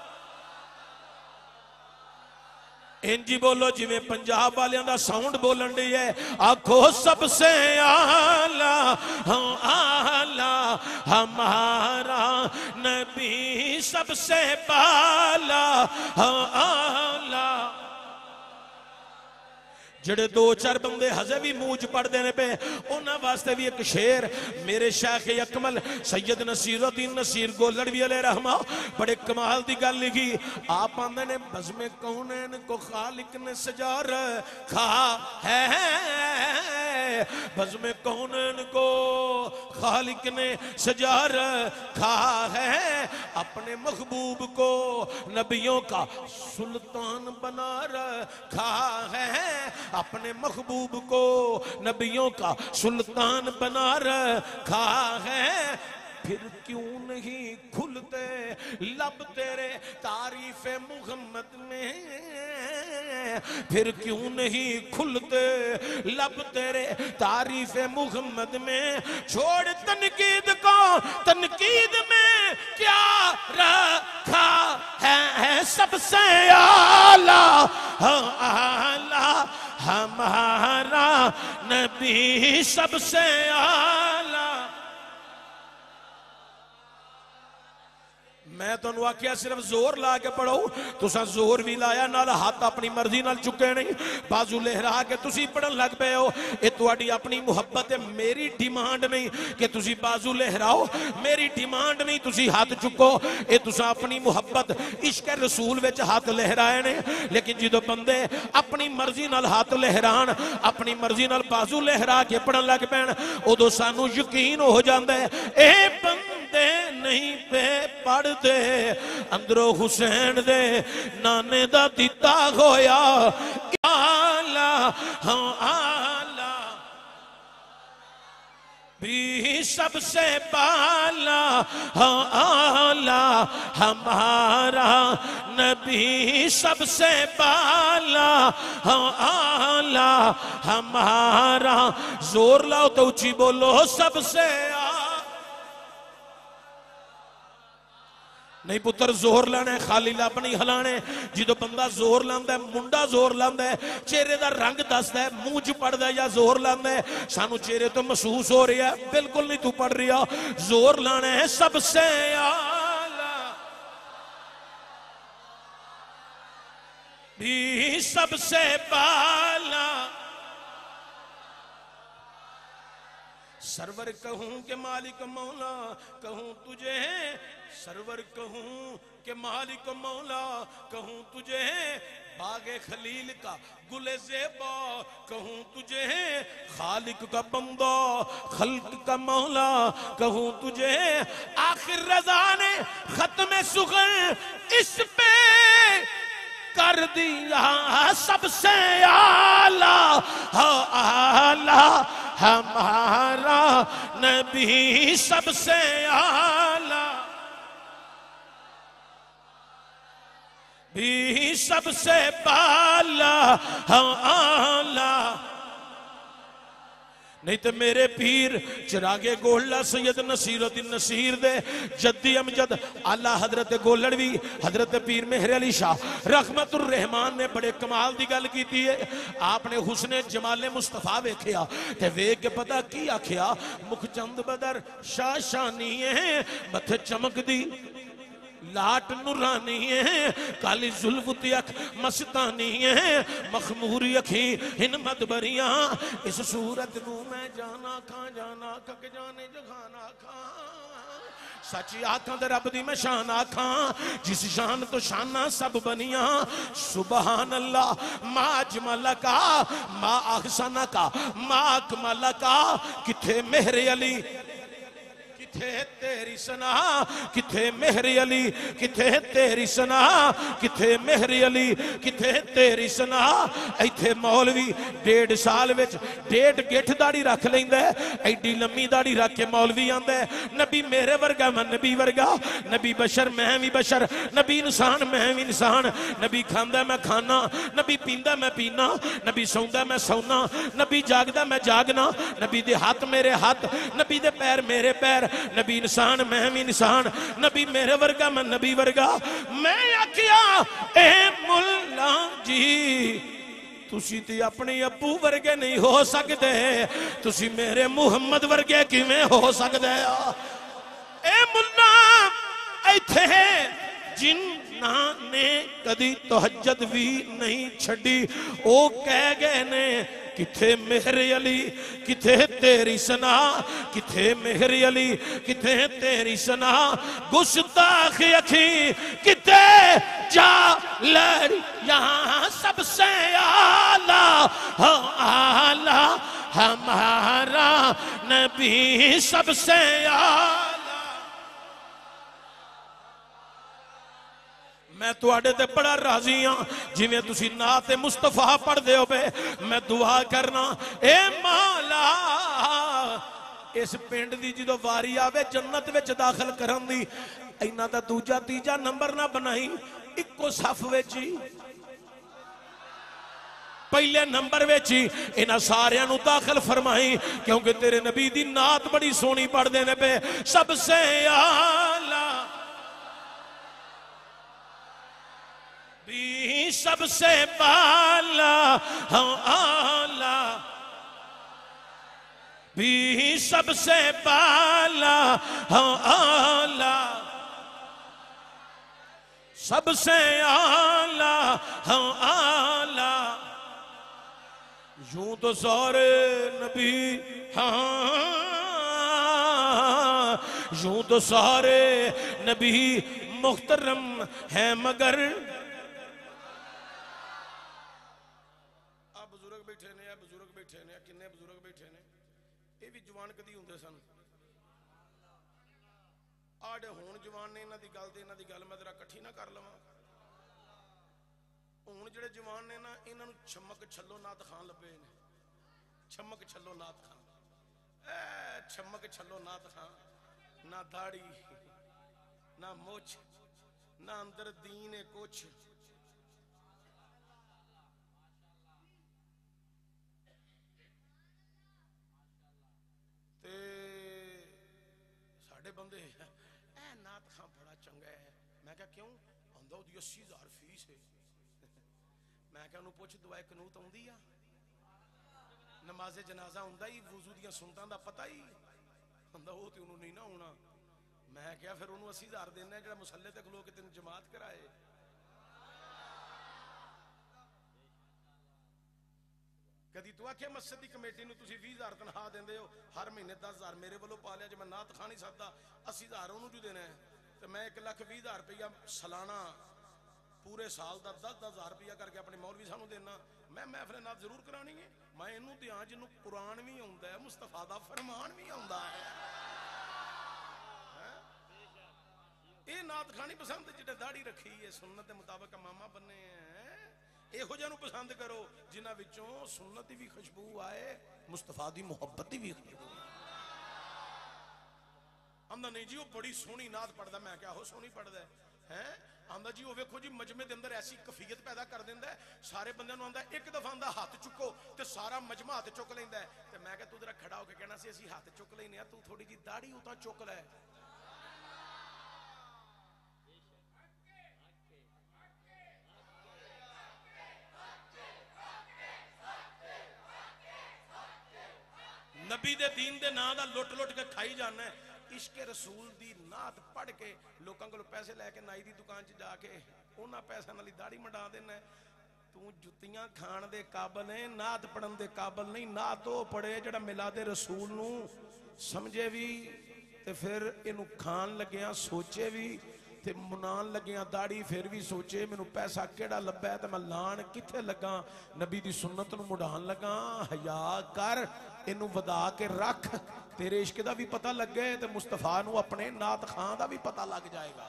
इंजी बोलो जिवें पंजाब वालियां दा साउंड बोलन दी है आखो सबसे आला आला हमारा नबी सबसे बाला आला जेड़े दो चार बंदे हजे भी मूंह च पढ़ते ने पे उन्हां वास्ते भी एक शेर मेरे शेख अकमल सैयद नसीरुद्दीन नसीर गोलड़वी अलैहि रहमा बड़े कमाल दी गल लिखी। आप आंदे ने बज़्मे कौनैन को खालिक ने सजा रखा है, बज़्मे कौनैन को खालिक ने सजा रखा है, अपने महबूब को नबियों का सुल्तान बना रखा है, अपने महबूब को नबियों का सुल्तान बना रखा है। फिर क्यों नहीं खुलते लब तेरे तारीफ मुहम्मद में, फिर क्यों नहीं खुलते लब तेरे तारीफ मुहम्मद में। छोड़ तनकीद को तनकीद में क्या रखा है, है सबसे आला आला हमारा नबी सबसे आला। मैं तुहानू आख्या सिर्फ जोर ला के पढ़ो, तुसा जोर भी लाया नाल हाथ अपनी मर्जी नाल चुके नहीं, बाजू लहरा के तुसी पढ़न लग पे हो। ये तुहाडी अपनी मुहब्बत है, मेरी डिमांड नहीं कि तुसी बाजू लहराओ, मेरी डिमांड नहीं तुसी हाथ चुको। ये तुसा अपनी मुहब्बत इश्क रसूल विच हाथ लहराए ने, लेकिन जो बंदे अपनी मर्जी नाल हाथ लहरान, अपनी मर्जी नाल बाजू लहरा के पढ़न लग पैन, उदों सानू यकीन हो जाता है ए बंदे नहीं पे पढ़ते अंदरों हुसैन दे नाने दा दिता होया आला हाँ आला भी सबसे बाला हाँ आला हमारा नबी सबसे बाला हाँ आला हमारा। जोर लाओ तो ऊंची बोलो सबसे आ। नहीं पुत्र जोर लाना है, खाली लप नहीं हिलाने। जो बंदा जोर लांदा है, मुंडा जोर लांदा है, चेहरे का रंग दसदा है, मुंह च पढ़दा है या जोर लांदा है, सानू चेहरे तो महसूस हो रहा है बिल्कुल नहीं तू पढ़ रहा। जोर लाना है सबसे आला भी सबसे बाला। सरवर कहूं के मालिक मौला कहूं तुझे, सरवर कहूं के मालिक मौला कहूं तुझे, बागे खलील का गुले ज़ेबा कहूं तुझे, खालिक का बंदा खल्क का मौला कहूं तुझे। आखिर रज़ा ने खत्म सुग़र इस पे कर दिया सबसे आला आला हमारा नबी सबसे आला भी सबसे बाला आला। नहीं तो मेरे पीर चिरागे गोल्ला सैयद नसीरुद्दीन नसीर दे जद्दी अमजद आला हजरत गोलड़वी हजरत पीर मेहर अली शाह रहमतुर रहमान ने बड़े कमाल दी गल की है। आपने हुस्ने जमाले मुस्तफा वेख्या ते वेख के पता की आख्या, मुख चंद बदर शाह शानी है, मथे चमकदी लाट नूरानी है, काली जुल्फती अख मस्तानी है, मखमूरी अखी हिम्मत बरिया। इस सूरत नू मैं जाना खा जाना कक जाने जखाना खा, सची आखा दे रब दी मैं शान आखा, जिस शान तो शाना सब बनिया। सुबहान अल्लाह मा अजमल का मा अहसन का मा अकमल का, किथे मेहर अली किथे तेरी सना, किथे मेहर अली किथे तेरी सना, किथे मेहर अली किथे तेरी सना। इथे मौलवी डेढ़ साल विच डेढ़ गिठ दाड़ी रख लैंदा है, एडी लम्मी दाड़ी रख के मौलवी आंदा है नबी मेरे वर्गा मैं नबी वर्गा, नबी बशर मैं भी बशर, नबी इंसान मैं भी इंसान, नबी खांदा मैं खाना, नबी पींदा मैं पीना, नबी सौंदा मैं सौना, नबी जागदा मैं जागना, नबी दे हाथ मेरे हाथ, नबी दे पैर मेरे पैर, नबी इंसान मैं भी इंसान, नबी मेरे वर्गा मैं नबी वर्गा। मैं आखिया ए मुल्ला जी तुसी ते अपने अबू वर्गे नहीं हो सकते, तुसी मेरे मुहम्मद वर्गे किवें हो सकदे। ए मुल्ला इत्थे जिन ना ने कदी तहज्जुद भी नहीं छड़ी। ओ कह गए ने किथे मेहर अली किथे तेरी सना, किथे मेहर अली किथे तेरी सना, गुस्ताख अखी किथे जा लड़ यहाँ सबसे आला आला हमारा नबी सबसे आला। मैं तुहाडे ते बड़ा राजी हाँ जिवें तुसी नाते मुस्तफा पढ़दे हो पे। मैं दुआ करना ए मौला इस पिंड दी जो वारी आवे जन्नत विच दाखिल करन दी, इन्हां दा दूजा तीजा नंबर ना बनाई, इक्को सफ विच ही पहले नंबर विच ही इन्हां सारियां नूं दाखिल फरमाई, क्योंकि तेरे नबी दी नात बड़ी सोहनी पढ़दे ने पे। सबसे आला भी सबसे बाला आला भी सबसे बाला आला सबसे आला आला। यूं तो सारे नबी हाँ यूं तो सारे नबी मुख्तरम है, मगर बैठे ने बुजुर्ग बैठे ने किन्ने बुजुर्ग बैठे ने, ये भी जवान कदी होंदे सन। आड़े हुण जवान ने इन्हां दी गल ते इन्हां दी गल मैं जरा इकट्ठी ना कर लवां। हुण जिहड़े जवान ने ना इन्हां नूं छमक छल्लो नात खान लभे ने। छमक छल्लो नात खान ए छमक छल्लो नात खान, ना दाढ़ी ना मुछ ना अंदर दीन है कुछ। साढ़े बंदे ए नात खां बड़ा चंगा है। मैं क्या क्यों आंदा ओदी अस्सी हजार फीस है। मैं क्या उन्होंने पुछ दुआए कनूत आउंदी आ, नमाजे जनाजा आउंदा ही, वुजू दियां सुनतां दा पता ही आंदा वो ते उन्होंने नहीं ना आउणा। मैं क्या फिर उन्होंने अस्सी हजार देना है जिहड़ा मुसल्ले ते खलो के तेन जमात कराए। कदी तू आखे मस्जिद की कमेटी नूं तुसीं बीस हजार तनख्वाह देंदे हो, हर महीने दस हजार मेरे वालों पा लिया, जे मैं नात खा नहीं सकता अस्सी हजार उन्होंने जो देना है, तो मैं एक लख बीस हजार रुपया सालाना पूरे साल का दस दस हजार रुपया करके अपने मौलवी सानू देना। मैं महफिल नात जरूर करानी है। मैं इनू दियां जिन्हों कुरान भी आता है, मुस्तफा दा फरमान भी आता है। ये नात खानी पसंद जिन्हें दाढ़ी रखी है, सुन्नत के मुताबिक मामा बने हैं, इहो जिहा नूं पसंद करो जिन्हां विचों सुन्नत की भी खुशबू आए, मुस्तफा की मुहब्बत की भी खुशबू। आंदा नहीं जी वो बड़ी सोहनी नात पढ़दा। मैं क्या हो सोहनी पढ़दा है? आंदा जी वो वेखो जी मजमे के अंदर ऐसी कफीयत पैदा कर दिंदा है, सारे बंदे नूं आंदा एक दफा आंदा हाथ चुको ते सारा मजमा हाथ चुक लैंदा है। ते मैं क्या तू जरा खड़ा होकर कहना सी असीं हाथ चुक लैने आ, तू थोड़ी जी दाढ़ी उतां चुक लै। नबी दे दीन दे नां दा लुट लुट के खाई जाना है। इश्क रसूल दी नात पढ़ के लोगों को पैसे लैके नाई दी दुकान च जाके उन्हां पैसों नाल दाढ़ी मंडा देना। तू जुत्तियां खाण दे काबल है, नात पढ़न दे काबल नहीं। नात वो पढ़े जिहड़ा मिलादे रसूल नूं समझे भी ते फिर इनू खान लग्या सोचे भी ते मनान लग्या दाढ़ी फिर भी सोचे मैनू पैसा केड़ा लब्भा है ते मैं लाण कित्थे लगा, नबी दी सुन्नत नूं मुढ़ान लगा। हया कर इनू वधा के रख, तेरे इश्क दा भी पता लगे ते मुस्तफा नूं अपने नात खां दा भी पता लग जाएगा।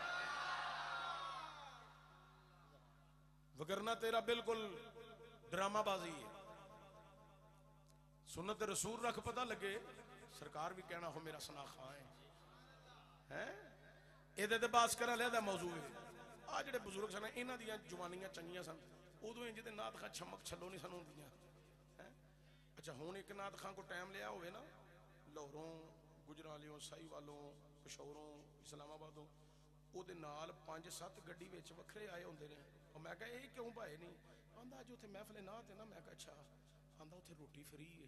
वगरना तेरा बिल्कुल ड्रामाबाजी है। सुन्नत रसूल रख पता लगे, सरकार भी कहना हो मेरा सना खां है। ਇਹਦੇ ਤੇ ਬਾਸ ਕਰਨ ਲਿਆ ਦਾ ਮੌਜੂ ਹੈ। ਆ ਜਿਹੜੇ ਬਜ਼ੁਰਗ ਸਨ ਇਹਨਾਂ ਦੀਆਂ ਜਵਾਨੀਆਂ ਚੰਗੀਆਂ ਸਨ, ਉਦੋਂ ਇੰਜ ਤੇ ਨਾਤ ਖਾਂ ਛਮਕ ਛੱਲੋ ਨਹੀਂ ਸਾਨੂੰ ਹੁੰਦੀਆਂ ਹੈ। ਅੱਛਾ ਹੁਣ ਇੱਕ ਨਾਤ ਖਾਂ ਕੋ ਟਾਈਮ ਲਿਆ ਹੋਵੇ ਨਾ, ਲਾਹੌਰੋਂ, ਗੁਜਰਾਲਿਓਂ, ਸਾਹੀਵਾਲੋਂ, ਪਿਸ਼ੌਰੋਂ, ਇਸਲਾਮਾਬਾਦੋਂ, ਉਹਦੇ ਨਾਲ ਪੰਜ ਸੱਤ ਗੱਡੀ ਵਿੱਚ ਵੱਖਰੇ ਆਏ ਹੁੰਦੇ ਨੇ। ਉਹ ਮੈਂ ਕਿਹਾ ਇਹ ਕਿਉਂ ਭਾਏ ਨਹੀਂ? ਆਂਦਾ ਅੱਜ ਉੱਥੇ ਮਹਿਫਲੇ ਨਾਤ ਹੈ ਨਾ। ਮੈਂ ਕਿਹਾ ਅੱਛਾ। ਆਂਦਾ ਉੱਥੇ ਰੋਟੀ ਫਰੀ ਹੈ,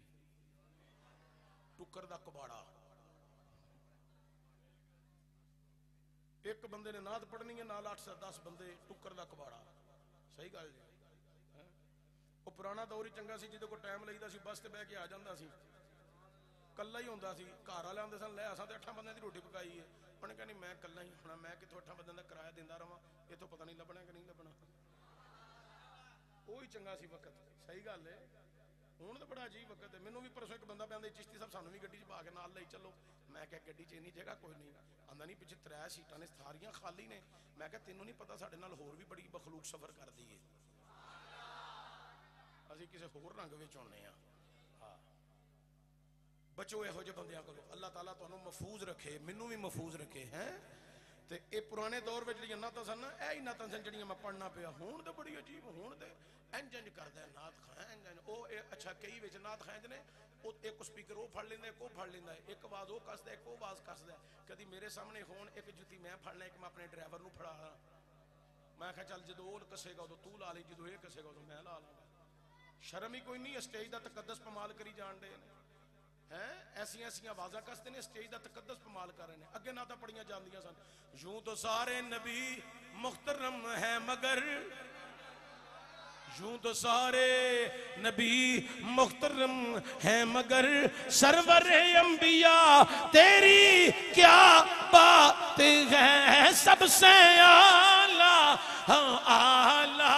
ਟੁੱਕਰ ਦਾ ਕਬਾੜਾ। एक बंदे ने नात पढ़नी है नाल अठ से दस बंदे टुक्कर का कबाड़ा। सही गल जी। वो पुराना दौर ही चंगा सी, जिदे को टाइम लईदा सी बस ते बह के आ जांदा सी, कल्ला ही होंदा सी। घर वाले आंदे सन, लै असां ते अठां बंदियां दी रोटी पकाई है। उन्हें कहनी मैं कल्ला ही होना, मैं कितों अठां बंदियां दा किराया दिंदा रवां, इथों पता नहीं लभना कि नहीं लभना। वो ही चंगा सी वक्त। सही गल है। हुण तो बड़ा अजीब वक्त है। मैनू भी परसों एक बंदा कहंदा चिश्ती साहब सानू भी गड्डी च पा के नाल लई चलो। मैं क्या गड्डी च इन्नी जगह कोई नहीं। आंदा नहीं पिछे त्रै सीटां ने, सारियां खाली ने। मैं क्या तेनों नहीं पता साडे नाल होर भी बड़ी मखलूक सफर करदी है, असीं किसी होर रंग विच आउणे आ। हाँ, बचो इहो ਜਿਹੇ ਬੰਦਿਆਂ ਕੋਲੋਂ। अल्लाह ताला तुहानू महफूज रखे, मैनू भी महफूज रखे हैं। ते ये पुराने दौर में जिहड़ियां नातां सन ना, यही नातां सन जिहड़ियां मैं पढ़ना पिया। हुण ते बड़ी अजीब, हुण ते इंज इंज करदा है नात खां इंज इंज। ओ अच्छा कई विच नात खांज ने, ओ एक स्पीकर वो फड़ लैंदा, एक वो फड़ लैंदा, एक आवाज़ वो कसदा, एक वो आवाज़ कसदा। कदी मेरे सामने होण, एक जुत्ती मैं फड़ना, एक मैं अपने ड्राइवर नूं फड़ा। मैं आख्या चल जदों वो कसेगा उदों तू ला ली, जदों ये कसेगा उदों मैं ला लांगा। शर्म ही कोई नहीं। स्टेज का तकद्दस पमाल करी जान दे हैं। ऐसियां ऐसियां आवाज़ां कसते ने, स्टेज का तकद्दस पमाल कर रहे हैं। अगे ना तो पढ़ियां जांदियां सन, यूं तो सारे नबी मुख्तरम है मगर, यूं तो सारे नबी मुख्तरम है मगर, सरवर अंबिया तेरी क्या बात है, सबसे आला आला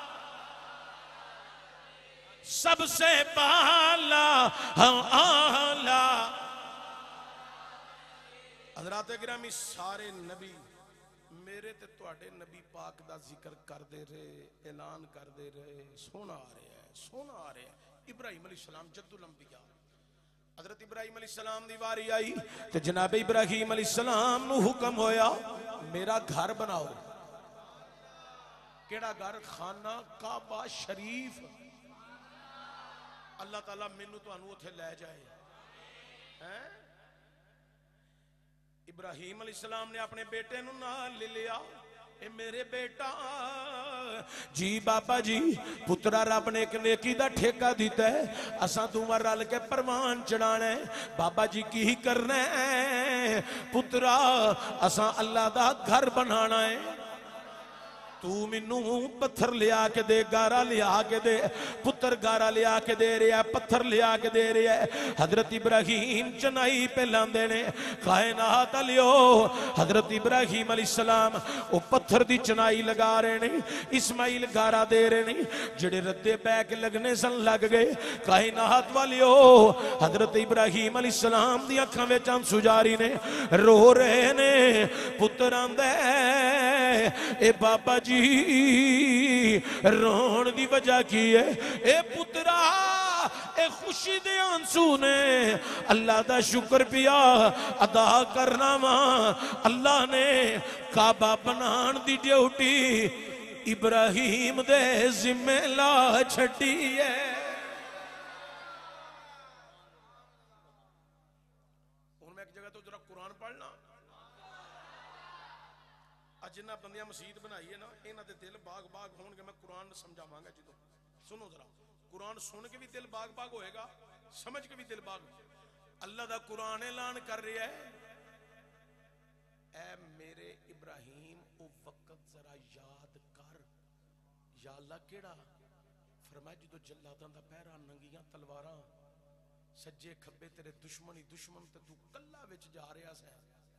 सबसे बाला आला। हज़रात गिरामी सारे नबी मेरे ते तुहाडे नबी पाक दा जिक्र करदे रहे, ऐलान करदे रहे। सोना आ रहा है, सोना आ रहा है। इब्राहिम अलैहिस्सलाम जद्दुल अंबिया, हज़रत इब्राहिम अलैहिस्सलाम दी वारी आई ते जनाब इब्राहिम अलैहिस्सलाम नू हुक्म होया मेरा घर बनाओ। केड़ा घर? खाना काबा शरीफ। अल्लाह ताला मैनू तुहानू उत्थे लै जाए हैं। इब्राहिम अलैहिस्सलाम ने अपने बेटे नू नाल ले लिया। ए मेरे बेटा जी, बाबा जी पुत्रा रब ने एक नेकी दा ठेका दिता है, असां दोवां रल के परवान चढ़ाना है। बाबा जी की करना है? पुत्रा असां अल्लाह दा घर बनाना है। तू मैनू पत्थर लिया के दे, गारा लिया के दे। पुत्र गारा लिया के दे रहा है, पत्थर लिया के दे रहा है। हजरत इब्राहिम चनाई पे लांदे ने, कायनात लियो। हजरत इब्राहिम अलैहिस्सलाम वो पत्थर दी चनाई लगा रहे ने, इस्माइल गारा दे रहे ने। जेड़े रद्दे पैक लगने सन लग गए। कायनात वालियो हजरत इब्राहिम अलैहिस्सलाम दी अखां विच आंसू जारी ने, रो रहे ने। पुत्र आंदा ए बाबा जी रोन दी वजह की है? ए पुत्रा ए खुशी दे आंसू ने। अल्लाह दा शुक्र पिया अदा करना वा। अल्लाह ने काबा बनान दी ड्यूटी इब्राहिम दे जिम्मे ला छड़ी है। हुण मैं एक जगह तो जरा कुरान पढ़ना। जिन्ना बंदियां मसीत बनाई है ना, इन्हां दे दिल बाग बाग होणगे। मैं कुरान समझावांगा जो। सुनो जरा, कुरान सुन के भी दिल बाग बाग होएगा, समझ के भी दिल बाग। अल्लाह दा कुरान ऐलान कर रहा है, ऐ मेरे इब्राहिम ओ वक्त जरा याद कर। या अल्लाह केड़ा? फरमाया जो जल्लादां दा पहरा, नंगियां तलवारां, सज्जे खब्बे तेरे दुश्मन ही दुश्मन, ते तू कल्ला विच जा रहा है।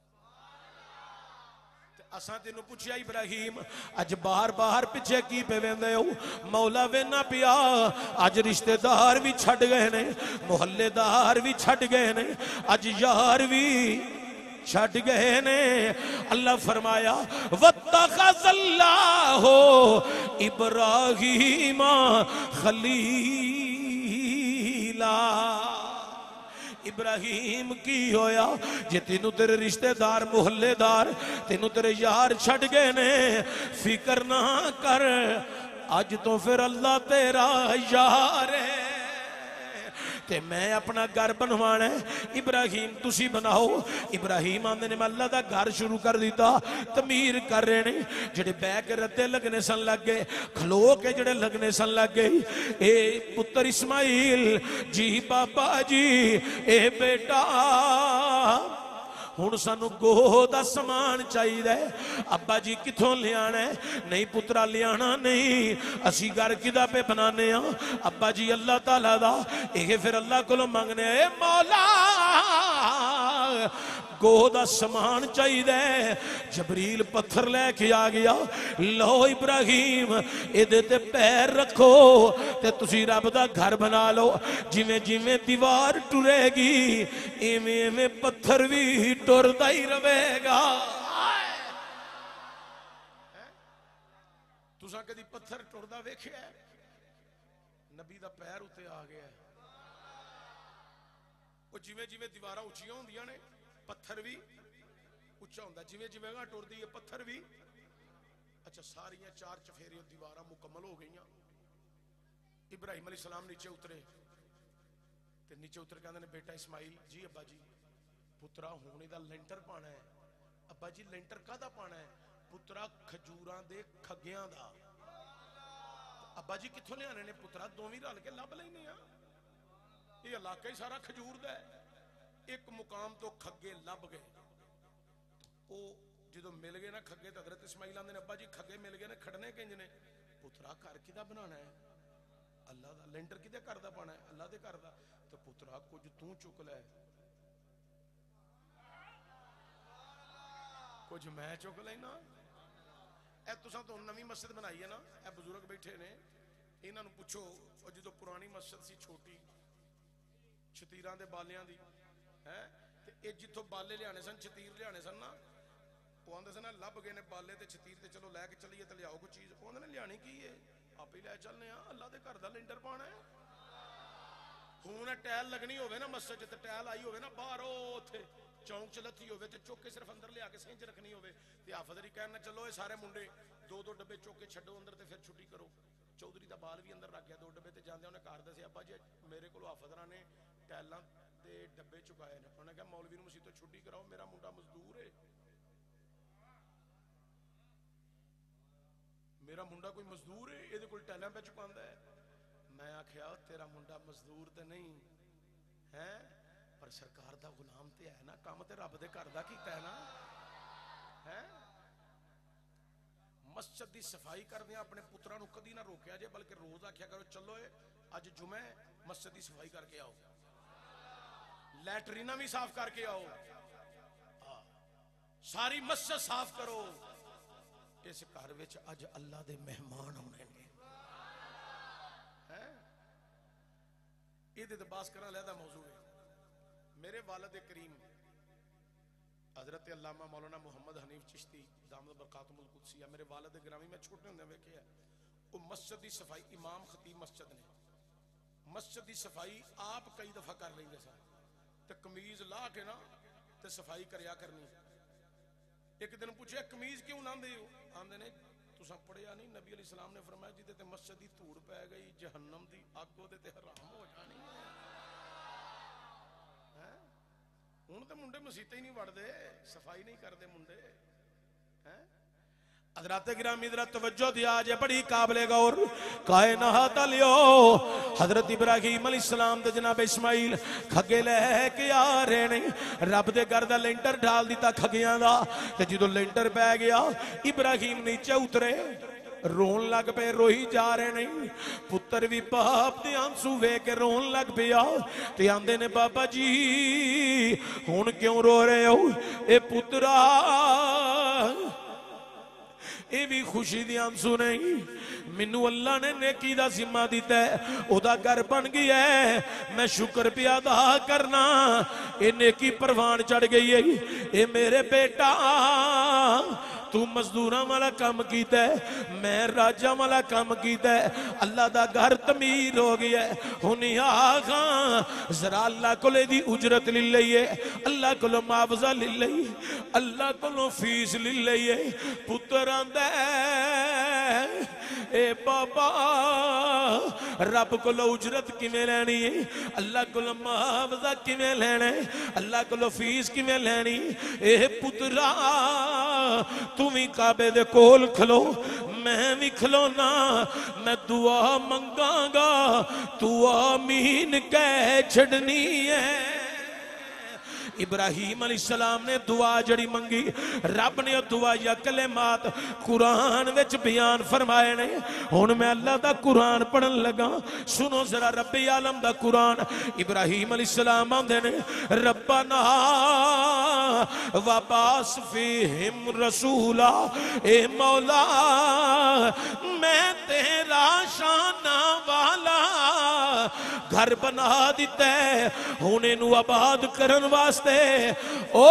असां तेनू पूछया इब्राहिम अज बाहर बाहर पिछे की पे वेंदे हो? मौला वेना पिया अज रिश्तेदार भी छड़ गए ने, मुहल्लेदार भी छड़ गए ने, अज यार भी छड़ गए ने। अल्लाह फरमाया वत्तखज़ल्लाहु इब्राहीम खलीला। इब्राहिम की होया जे तेनू तेरे रिश्तेदार मुहल्लेदार तेनू तेरे यार छड़ गए ने, फिकर ना कर, अज तो फिर अल्लाह तेरा यार है ते मैं अपना घर बनवाना है। इब्राहिम तुसी बनाओ। इब्राहिम आंदे ने मैं अल्लाह दा घर शुरू कर दिता। तमीर कर रहे ने, जेड़े बह के रद्दे लगने सन लग गए, खलो के जेड़े लगने सन लग गए। ए पुत्र इस्माइल जी, बाबा जी ए बेटा हुण सानू गोह दा समान चाहिदा है। अब्बा जी किथों लियाना है? नहीं पुत्रा लियाना नहीं, असी घर किदा पे बनाने आ अब्बा जी अल्लाह ताला दा। ये फिर अल्लाह कोलों मंगने ए मौला गोह दा समान चाहिदा है। जबरील पत्थर लैके आ गया, लो इब्राहिम इहदे ते पैर रखो ते तुसी रब दा घर बना लो। जिवें जिवें दीवार टुरेगी इवें इवें पत्थर भी टुरदा ही रहेगा। तुसा कदी पत्थर टुरदा वेखिया? नबी दा पैर उत्ते आ गया। वो जिवें जिवें दीवारां उच्चियां होंदियां ने पत्थर भी उच्चा होंदा, जिवें जिवें गा टुरदी है पत्थर भी। अच्छा सारियां चार चफेरे दीवारां मुकम्मल हो गईयां। इब्राहिम अलैहिस्सलाम नीचे उतरे ते नीचे उतर के कहंदे ने बेटा इस्माइल जी अब्बा जी पुत्रा हुण इहदा लेंटर पाना है। अब्बा जी लेंटर काहदा पाना है? पुत्रा खजूरां दे खग्गियां दा। अब्बा जी कित्थों लियाने ने? पुत्रा दोवें रल के लभ लैने आ, ये इलाका ही सारा खजूर दा है। एक मुकाम तो खग्गे लभ गए, वो जो मिल गए ना खग्गे तो हजरत इस्माइल आंदे ने अब्बा जी खग्गे मिल गए ने, खड़ने किंज ने? पुत्रा घर किदा बनाना है? अल्लाह दा। लेंटर किदे घर दा पाना है? अल्लाह दे घर दा। तो पुत्रा कुछ तू चुक लै, कुछ मैं चुक लेना। ए तुसां तो नवीं मस्जिद बनाई है ना, ए बुजुर्ग बैठे ने, इन्हां नूं पुछो जो पुरानी मस्जिद सी छोटी छतीरां दे बालियां दी है, जिथों बाले लियाने सन छतीर लियाने सन ना, वो आंदे सन लभ गए ने बाले ते छतीर ते चलो लैके चलीए ते लियाओ कोई चीज। वो आंदे ने लियानी की है? आप ही लै चलने आ, अल्लाह दे घर दा लेंटर पाना है। हुण टैल लगनी होवे ना मस्जिद च, टैल आई होवे ना बाहर उत्थे चौंक च लथी होवे ते चुक के सिर्फ अंदर लिया के सिंज रखनी होवे ते हाफिज कहना चलो ये सारे मुंडे दो दो डब्बे चुक के छड्डो अंदर ते फिर छुट्टी करो। चौधरी दा बाल भी अंदर रख गया दो डब्बे ते जांदे उन्हें घर दस्सिया अब्बा जी मेरे को हाफिजरां ने टैलां दे डब्बे चुकाए ने। उन्हें कहा मौलवी नूं मसीह तो छुट्टी कराओ, मेरा मुंडा मजदूर है, मेरा मुंडा कोई मजदूर है, ये कोई टैलां पे चुकांदा है। मैं आख्या तेरा मुंडा मजदूर तो नहीं है पर सरकार दा गुलाम ते है ना, काम ते रब दे घर दा कीता है ना है। मस्जिद दी सफाई करदे अपने पुत्रां नूं कदी ना रोकिया जे, बल्कि रोज आख्या करो चलो अज जुमे मस्जिद दी सफाई करके आओ, लैटरीना भी साफ करके आओ, सारी मस्जिद साफ करो। इस घर विच अज अल्लाह दे मेहमान होने ने। ये बस करना लहदा मौजू है। मेरे वालिद करीम हजरत अल्लामा मौलाना मुहम्मद हनीफ चिश्ती दामद बरकातुहुल कुदसिया, मेरे वालिद गिरामी मैं छोटे होंदे वेखिया वो मस्जिद की सफाई इमाम खतीब मस्जिद ने मस्जिद की सफाई आप कई दफा कर लेंगे सन तो कमीज ला के ना तो सफाई करया करनी। एक दिन पूछे कमीज क्यों लांदे हो? आंदे ने तुसां पढ़िया नहीं नबी अलैहि सलाम ने फरमाया जिदे ते मस्जिद की धूड़ पै गई जहन्नम की अग ओदे ते हराम हो जानी है। हुण ते मुंडे मसीते ही नहीं वड़दे, सफाई नहीं करते मुंडे हैं। हज़रात गिरामी ज़रा तवज्जो दिया जे बड़ी काबिले गौर। कायनात लियो हजरत इब्राहिम अलैहिस्सलाम ते जनाब इस्माइल खगे लेके आ रहे ने, रब दे घर दा लेंटर ढाल दिता खगियां दा ते जदों लेंटर पै गया इब्राहिम नीचे उतरे रोन लग पे, रोई जा रहे नहीं। पुत्र भी बाप दे आंसू वे के रोन लग पिया ते आंदे ने बाबा जी हुण क्यों रो रहे हो? ए पुत्रा ये भी खुशी दी आंसू नहीं, मैनू अल्लाह ने नेकी दा जिम्मा दिता है, ओदा घर बन गया है, मैं शुक्र पे अदा करना। ये नेकी परवान चढ़ गई है। ये मेरे बेटा तू मजदूर वाला काम कीता है, मैं राजा वाला काम कीता है, अल्लाह दा घर तमीर हो गया है। हुण आखा जरा अल्लाह को दी उजरत ले लईए, अल्लाह को मुआवजा ले लईए, अल्लाह को फीस ले लईए। पुत्र आंदा ए बाबा रब को उजरत किवें लैनी है, अल्लाह को मुआवजा किवें लेना है, अल्लाह को फीस किवें लैनी। ए पुत्रा तू भी काबे दे कोल खलो, मैं भी खलोना, मैं दुआ मंगांगा, तू आमीन कह छड़नी है। इब्राहिम अलैहिस्सलाम ने दुआ जड़ी मंगी, रब ने दुआ या कलेमात कुरान विच बयान फरमाए ने। हुण मैं अल्लाह दा कुरान पढ़न लगा, सुनो जरा रब्बे आलम दा कुरान। इब्राहिम अलैहिस्सलाम आंदे ने रब्बना वबास फीहिम रसूला, ए मौला मैं तेरा शाना वाला घर बना दिता है, हुण इनू आबाद करन वास्ते ओ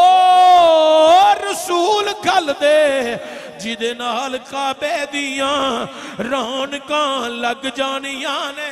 रसूल गल दे जिदे नाल काबे दियां रौनकां लग जानियां ने।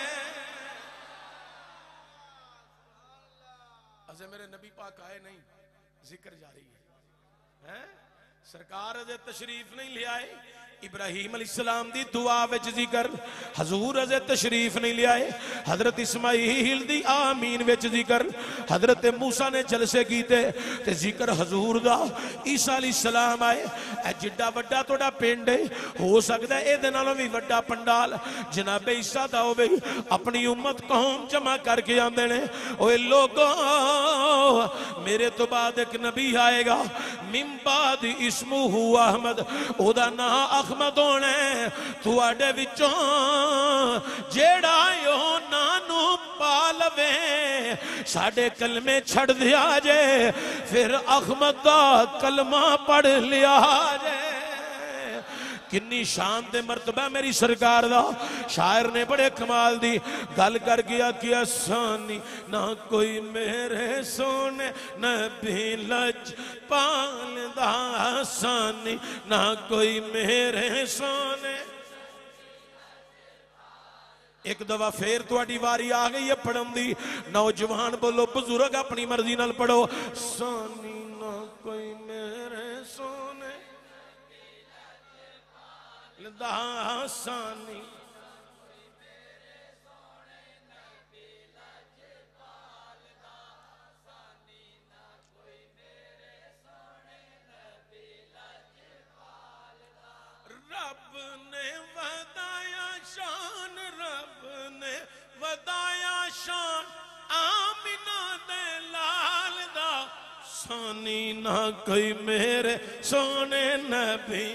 अजे मेरे नबी पाक आए नहीं, जिक्र जारी है, हैं? सरकार अजे तशरीफ नहीं ले आए। इब्राहिम अलैहिस्सलाम दी दुआ विच जिक्र, हजूर अजे तशरीफ नहीं ले आए। हजरत इस्माइल दी आमीन विच जिक्र, हजरत मूसा ने जलसे कीते ते जिक्र हजूर दा। ईसा अलैहिस्सलाम आए, ए जिड्डा वड्डा तोड़ा पिंड है, हो सकदा है इहदे नालों भी वड्डा पंडाल जनाबे ईसा दा होवे। अपनी उम्मत कौम जमा करके आंदे ने, ओए लोगो मेरे तो बाद एक नबी आएगा, मिन बाद इस्मुहु अहमद, ओदा नाम अहमद होना है। तुहाडे विचों जेड़ा यो नानू पा लवे साडे कलमे छड़ दिया जे, फिर अहमद दा कलमा पढ़ लिया जे। किन्नी शान ते मर्तबा मेरी सरकार दा। शायर ने बड़े कमाल दी गल कर गया कि आसानी ना कोई मेरे सोने नबी लज पाल दा, आसानी ना कोई मेरे सोने। एक दफा फिर तुहाडी वारी आ गई है पढ़न दी। नौजवान बोलो, बुजुर्ग अपनी मर्जी नाल पढ़ो। आसानी ना कोई मेरे सोने आसानी, रब ने वदाया शान, रब ने वदाया शान आमिना दे लाल दा, सानी ना कोई मेरे सोने नबी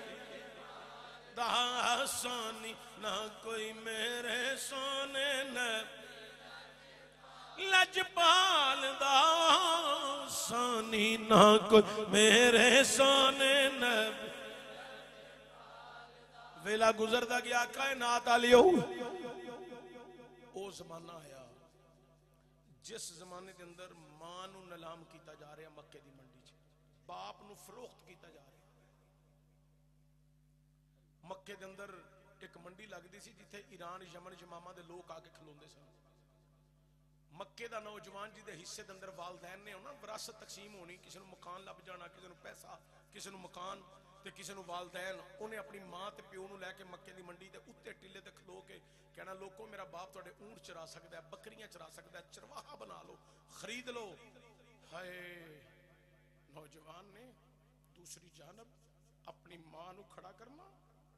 आसानी ना कोई मेरे सोने न लजपाल दा, आसानी ना कोई मेरे सोने न। वेला गुजरदा गया, कायनात आलियो ओ जमाना आया जिस जमाने के अंदर मां नू नीलाम किया जा रहा, मक्के की मंडी च बाप नू फरोख्त किया जा रहा। मक्के के अंदर एक मंडी लगती सी जिथे ईरान यमन यमामा के लोग आके खलोंदे सन। मक्के का नौजवान जिहदे हिस्से के अंदर वालदैन ने होना, विरासत तकसीम होनी, किसी को मकान लभ जाना, किसी को पैसा, किसी को मकान ते किसी को वालदैन। उन्हें अपनी मां ते प्यो नूं लैके मक्के की मंडी के उत्ते टीले ते खलो के कहना, लोगों मेरा बाप तुहाडे ऊंट चरा सकता है, बकरियां चरा सकता है, चरवाहा बना लो, खरीद लो। हाय नौजवान ने दूसरी जानब अपनी मां नूं खड़ा करना।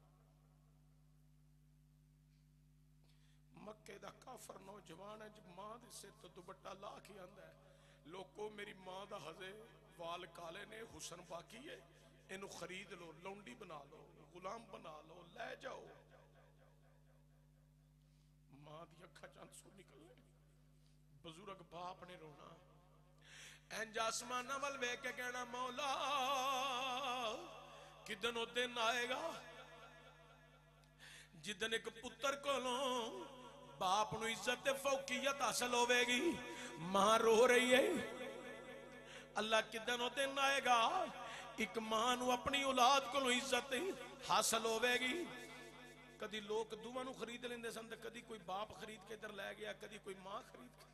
मक्के दा काफर नौजवान है, जब मां दे सिर तो दुपट्टा ला के आंदा है, लोको मेरी मां दा हजे वाल काले ने, हुसन बाकी है, इनू खरीद लो, लौंडी बना लो, गुलाम बना लो, ले जाओ। मां दी अखां च आंसू निकलने, बुजुर्ग बाप ने रोना। इंज आसमाना वल वेख के कहना, मौला किदन ओ दिन आएगा जिदन एक पुत्र कोलों बाप नू इज्जत ते फौकियत हासिल होवेगी। मां रो रही है, अल्लाह किदन ओ दिन आएगा एक मां नू अपनी औलाद कोलों इज्जत हासिल होवेगी। कदी लोग दुआं नू खरीद लेंदे सन, कदी कोई बाप खरीद के इधर लै गया, कदी कोई मां खरीद के।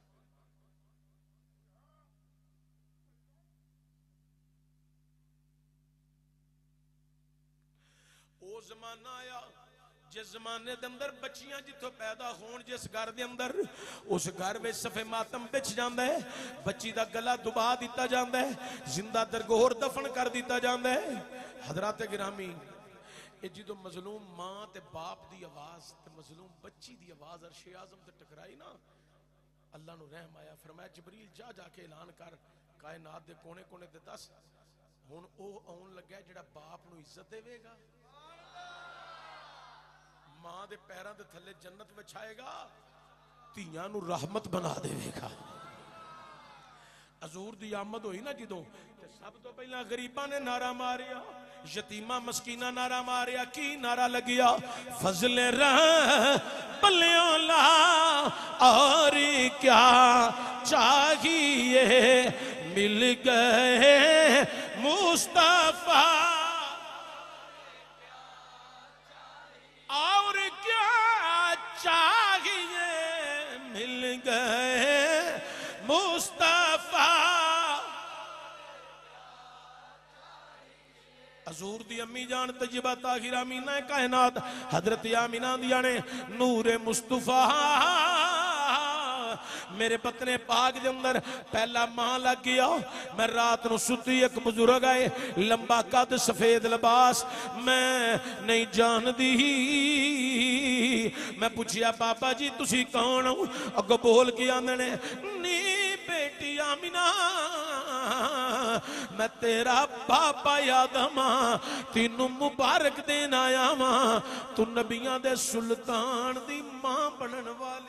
ओ जमाना आया जिस जमाने के अंदर बच्चियां जिथों पैदा होण, जिस घर के अंदर, उस घर में सफे मातम बिछ जाता है, बच्ची का गला दुबा दिता जाता है, जिंदा दरगोर दफन कर दिता जाता है। हजरात गिरामी, जो मजलूम मां ते बाप की आवाज ते मजलूम बच्ची की आवाज अरशे आजम ते टकराई ना, अल्लाह नूं रहम आया, फरमाया जबरील जा जाके ऐलान कर कायनात दे कोने कोने ते दस हुण ओ आउण लग्या जिहड़ा बाप नूं इज्जत देवेगा, मां दे पैरां दे थल्ले जन्नत विछाएगा, धीआं नूं रहमत बना देवेगा। हजूर दी आमद होई ना जदों ते सब तो पहला गरीबां ने नारा मारिया, यतीमा मस्कीना नारा मारिया। की नारा लगिया? फजले पल्लियों ला और क्या चाहिए, मिल गए मुस्तफा और क्या चाहिए, मिल गए मुस्तफा। हजूर दी अम्मी जान तैयबा ताहिरा मीना कायनात हजरत आमिना दिया ने नूरे मुस्तफा मेरे पतने पाक दे अंदर पहला मां लग गया। मैं रात नूं सुती, एक बुजुर्ग आए लंबा कद सफेद लिबास, मैं नहीं जानदी। मैं पूछिया बाबा जी तुसी कौन हो? अगो बोल के आंदे ने नी बेटी आमिना मैं तेरा बाबा आदम तेनू मुबारक देन आया वा, तू नबियां दे सुल्तान दी मां बनन वाली।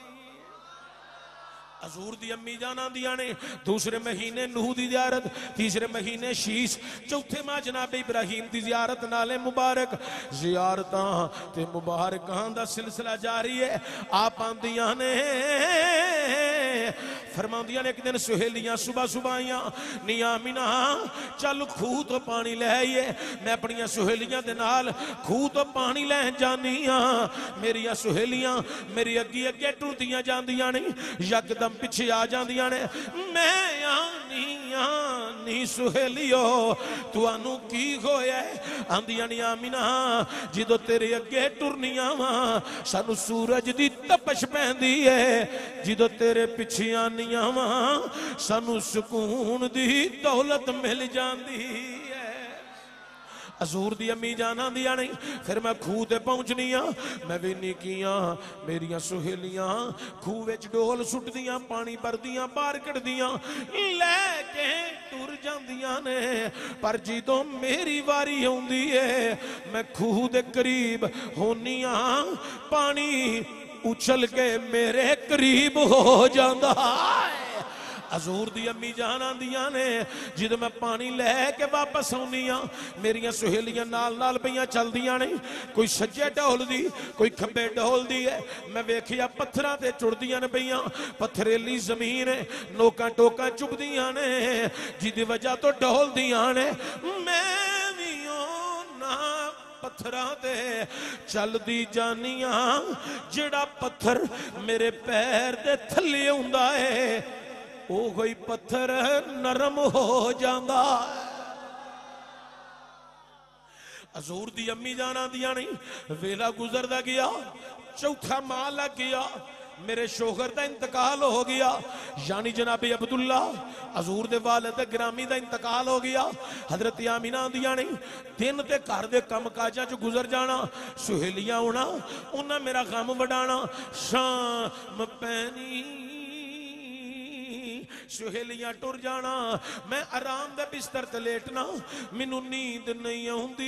हजूर दी अम्मी जाना दिया ने दूसरे महीने नूह दी जियारत, तीसरे महीने शीश, चौथे माह जनाब इब्राहिम दी जियारत। नाले मुबारक जियारतां ते मुबारकां दा सिलसिला जारी है। आप आंदियां ने फरमांदियां ने एक दिन सहेलियां सुबह सुबह आईयां, नी आमिना चल खूह तो पानी ले आईए। मैं अपनियां सहेलियां दे नाल खूह तो पानी लैन जानी हां। मेरियां सहेलियां मेरी अगे अगे टुरदियां जांदियां ने, यकदम पिछे आ जांदियां ने। मैं आनी आनी सुहेलियो तुहानू की होया? आंदियां ने आमिना जदों तेरे अगे टुरनियां वा सानू सूरज दी तपश पैंदी है, जदों तेरे पिछे आनियां वा सानू सुकून दी दौलत मिल जांदी है। हजूर दी अम्मी जाना दिया नहीं। फिर मैं खूह ते पहुंचनी आ, मैं वेनी किया मेरिया सहेलियां खूह विच डोल सुटदियां, पानी भरदियां, बाहर कढ़दियां, लैके टुर जांदियां ने। पर जदों मेरी वारी आउंदी है मैं खूह दे करीब होनी आ, पानी उछल के मेरे करीब हो जांदा है। हजूर दी अम्मी जान आंदियां ने जदों मैं पानी लैके वापस आउनी आ, मेरिया सहेलियां नाल नाल पईयां चलदियां ने, कोई सज्जे ढोलदी कोई खब्बे ढोलदी है। मैं वेखिया पत्थरां ते टुरदियां ने पईयां, पत्थरेली जमीन है, नोकां टोकां चुभदियां ने, जिदी वजह तो ढोलदियां ने। मैं भी ना पत्थरां ते चलदी जानियां, जेड़ा पत्थर मेरे पैर दे थल्ले हुंदा है ओ कोई पत्थर नरम हो जांदा। हजूर दी अम्मी जाना दिया नहीं, वेला गुजरदा गया, चौथा माह लग गया, मेरे शोहर का इंतकाल हो गया, यानी जनाबे अब्दुल्ला हजूर दे वालिद गिरामी का इंतकाल हो गया। हजरत आमिना दिया नहीं, दिन ते घर दे कम काजां च गुजर जाना, सहेलियां आउणा उन्हां मेरा गम वडाना। शाम पैनी सहेलियां टुर जाना, मैं आराम दे बिस्तर ते लेटना, मैनू नींद नहीं आउंदी।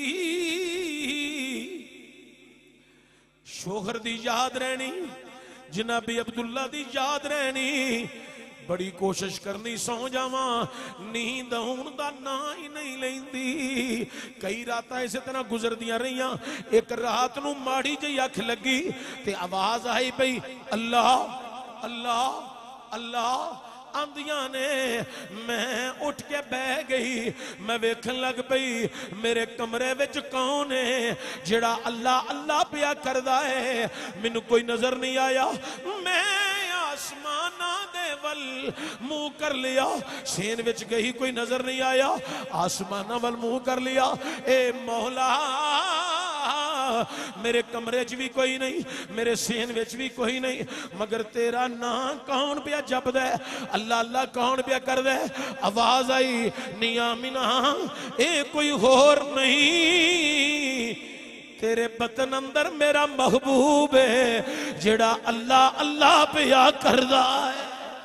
शोहर दी याद रहनी, जनाबी अब्दुल्ला दी याद रहनी, बड़ी कोशिश करनी सौ जावा, नींद आउण दा ना ही नहीं लैंदी। कई रातां इस तरह गुजरदियां रहियां। एक रात नू माड़ी जी अख लगी ते आवाज आई पई अल्लाह अल्लाह अल्लाह आंदियां ने। मैं उठ के बह गई, मैं वेखन लग पई मेरे कमरे विच कौन है जेड़ा अल्लाह अल्लाह पिया करदा है, मैनू कोई नजर नहीं आया। मैं आसमाना दे वल मुंह कर लिया, सेन विच गई कोई नजर नहीं आया, आसमाना वल मुंह कर लिया। ए मौला मेरे कमरे च भी कोई नहीं, मेरे सेन विच भी कोई नहीं, मगर तेरा नाम कौन पिया जपदा है, अल्लाह अल्लाह कौन पिया करदा है। आवाज आई नी आमिना ए कोई होर नहीं तेरे बतन अंदर मेरा महबूब है जेड़ा अल्लाह अल्लाह पिया करदा है।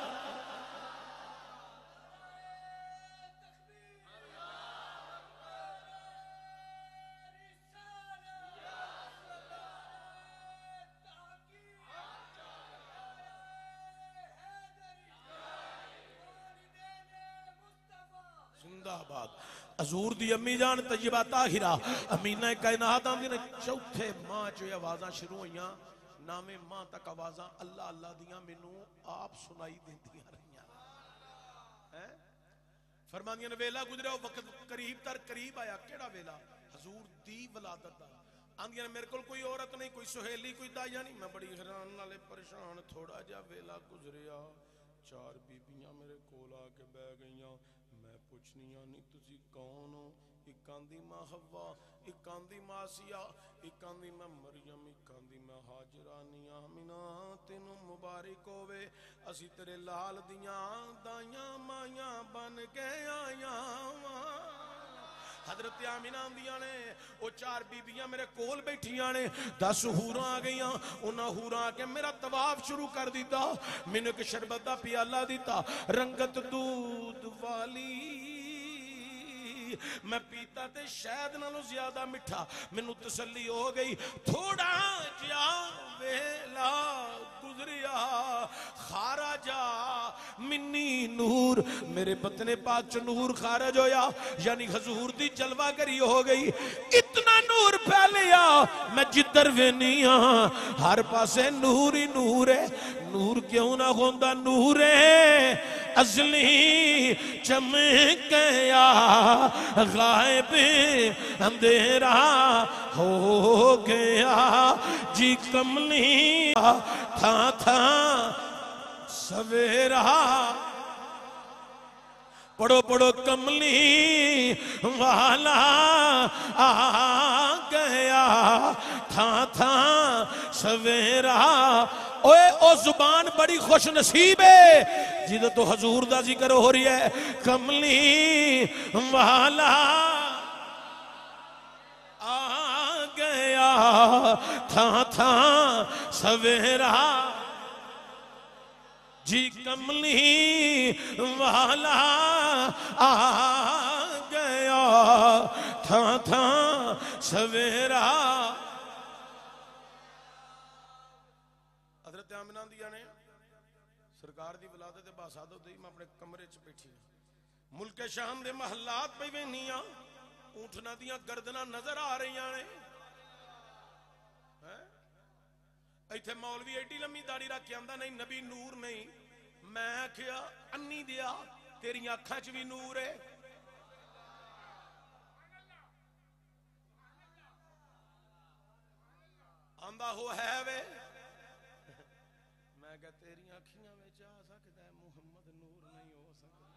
हजूर दी अम्मी जान तैयबा ताहिरा अमीना कायनात आंदी ने चौथे मां च आवाज़ां शुरू होईयां नामे मां तक आवाज़ां अल्लाह अल्लाह दियां मैनू आप सुनाई देंदियां रहियां हैं। फरमांदियां ने वेला गुजरिया वक्त करीब तर करीब आया केड़ा वेला हजूर दी वलादत दा। आंदियां मेरे कोल कोई औरत नहीं कोई सुहेली कोई दाइया नहीं। मैं बड़ी हैरान नाले परेशान थोड़ा जा वेला गुजरिया चार बीबियां मेरे कोल आके बह गईयां। मैं पुछनिया नहीं तुसी कौन हो? एक आंदी मां हवा एक आंदी मां आसिया एक आंदी मैं मरियम एक आंदी मैं हाजरा नी आमिना तेनू मुबारक होवे असी तेरे लाल दियां दाइयां माइयां बन के आया। हजरत आमिना आंदियां ने वो चार बीबियां मेरे कोल बैठियां ने दस हूरां आ गईयां। उन्हां हूरां आके मेरा तवाफ शुरू कर दिता। मैनू एक शरबत दा प्याला दिता रंगत दूध वाली मैं पीता ते शहद नालों ज्यादा मिठा। मैनू तसल्ली हो गई। थोड़ा जा वेला गुजरिया खारा जा मिन्नी नूर मेरे बतने पाक च नूर खारज होया यानी हजूर दी जलवागरी हो गई। इतना नूर फैलिया मैं जिधर वेनी हाँ हर पासे नूर ही नूर है। नूर क्यों ना होंदा नूर है अजली चमकया गायब अंधेरा हो गया जी कमली था था सवेरा। पढ़ो पढ़ो कमली वाला आ गया था था सवेरा। ओए ओ जुबान बड़ी खुश नसीब है जिद तो हजूर दा जिक्र हो रही है। कमली वाला आ गया था था सवेरा जी कमली वाला आ गया था था सवेरा। हजरत आमिना दिया ने सरकार दी वलादत बासादत दी मैं अपने कमरे च बैठी मुल्के शाम दे महलात पे वेनी आ ऊंठना दियां गर्दना नजर आ रही ने। इत्थे मौलवी एडी लम्मी दाढ़ी रख के आंदा नहीं नबी नूर नहीं। मैं आखिया अन्नी दिया तेरी अखां च भी नूर है। आंदा हो है वे मैं कहा तेरी अखियां में जा सकता है मुहम्मद नूर नहीं हो सकता।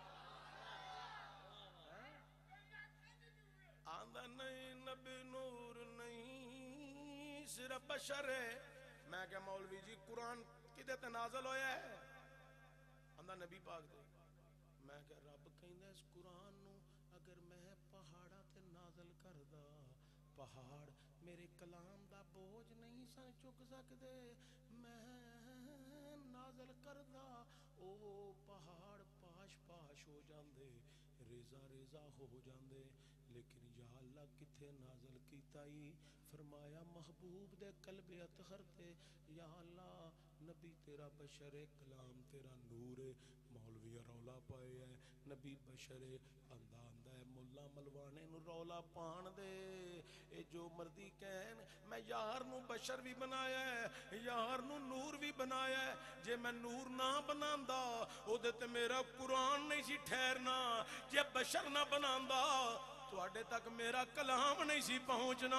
आंदा नहीं नबी नूर नहीं सिर्फ बशर है। मैं क्या मौलवी जी कुरान किदे ते नाज़िल होया है? आंदा नबी पाक दे। मैं क्या रब कहंदा इस कुरान नू अगर मैं पहाड़ा ते नाज़िल करदा पहाड़ मेरे कलाम दा बोझ नहीं सन चुक सकदे। मैं नाज़िल करदा ओ पहाड़ पाश पाश हो जांदे रेजा रेजा हो जांदे। लेकिन या अल्लाह किथे नाज़िल कीता ही फरमाया महबूब दे कल्बे अतहर ते। या अल्लाह नबी तेरा बशर है कलाम तेरा नूर है। मौलवी रौला पाए है नबी बशर है आंदा आंदा है मुल्ला मलवाने नू रौला पान दे। ए जो मर्दी कहन मैं यार नू बशर भी बनाया है यार नू नूर भी बनाया है। जे मैं नूर ना बनांदा ओदे ते मेरा कुरान नहीं सी ठहरना। जे बशर ना बनांदा तुहाडे तक मेरा कलाम नहीं सी पहुंचना।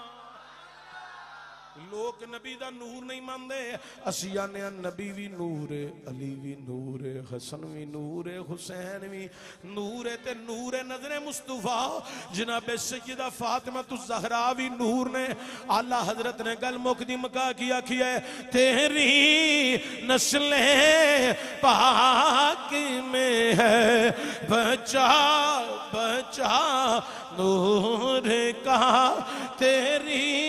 लोग नबी दा नूर नहीं मानते। असी आने नबी भी नूर है अली भी नूर है हसन भी नूर है हुसैन भी नूर है ते नूर है नजरे मुस्तफा जनाबे सैयदा फातिमा तुस ज़हरा भी नूर ने। आला हजरत ने गल मुकदी मका की आखी है तेरी नस्लें पाक में है बचा बचा नूर का तेरी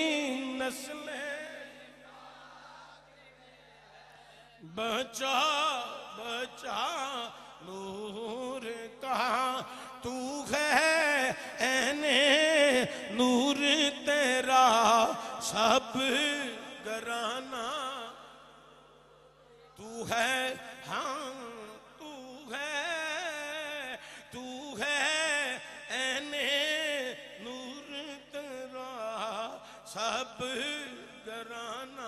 बचा बचा नूर का तू है ऐने नूर तेरा सब घराना तू है हाँ तू है तू है ऐने नूर तेरा सब घराना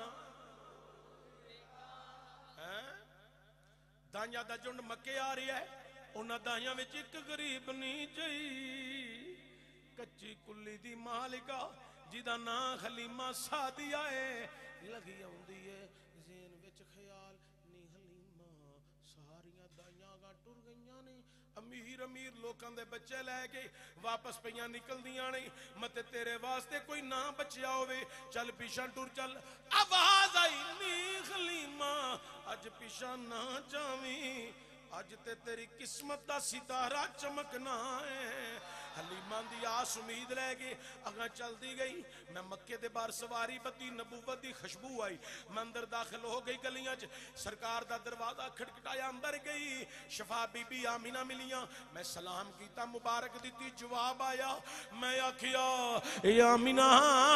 दाइया का झुंड मक्के आ रही है उन्होंने दाइया में एक गरीब नहीं जई कच्ची कुल्ली दी मालिका जिदा ना हलीमा सादिया है लगी आउंदी है ज़हन विच ख्याल नी हलीमा सारियां दाइयां गा टुर गईयां ने अमीर अमीर लोकां दे बच्चे लैके वापस पईयां निकलदियां ने मते तेरे वास्ते कोई ना बचिया होवे चल पीछा टुर चल आवाज आई नी हलीमा अज पीछा ना जावी अज ते तेरी किस्मत दा सितारा चमकना है हलीमा दी आस उम्मीद लैके अगा चलती गई मैं मक्के दे बाहर सवारी बत्ती नबूवत दी खुशबू आई मैं अंदर दाखिल हो गई गलियां च सरकार दा दरवाजा खटखटाया अंदर गई शफा बीबी आमीना मिलियां मैं सलाम कीता मुबारक दी जवाब आया मैं आखिया ए आमीना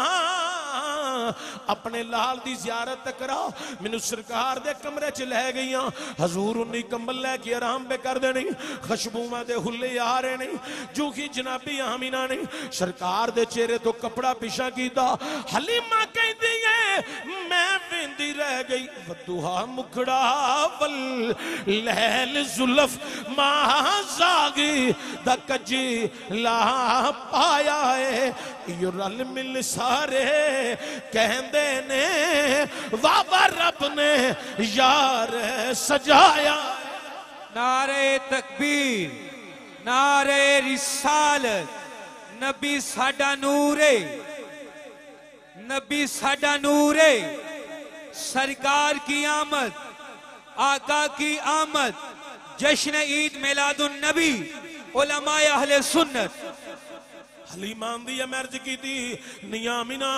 अपने लाल दी जियारत करा मैनू सरकार दे कमरे च लै गईयां हजूर उन्नी कंबल लैके आराम पे कर देनी खुशबूवां दे हुल्ले आ रहे ने जो कि जनाबी आमीना ने सरकार दे चेहरे तो कपड़ा पिछा कीता हलीमा कहती है मैं वेंदी रह गई वदुहा मुखड़ा वल लैल जुल्फ महाजागी दा कजी ला पाया है यो रल मिल सारे कहंदे ने वावा रब ने यार सजाया नारे तकबीर नारे रिसालत नबी साडा नूर है नबी साडा नूर है सरकार की आमद आका की आमद जश्न ईद मिलादुन नबी उलमाए अहले सुन्नत हलीमा दी मर्ज की थी नियामिना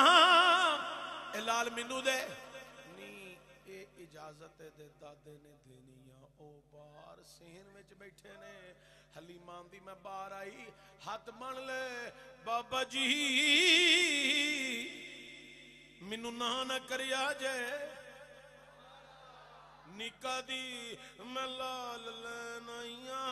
ए लाल मिनू दे नी ए इजाजत दे दादे ने देनी आ ओ बाहर सहन विच बैठे ने हलीमा दी मैं बाहर आई हाथ बन ले बाबा जी मैनू ना ना करिया जे निका दी मैं लाल लैनाइया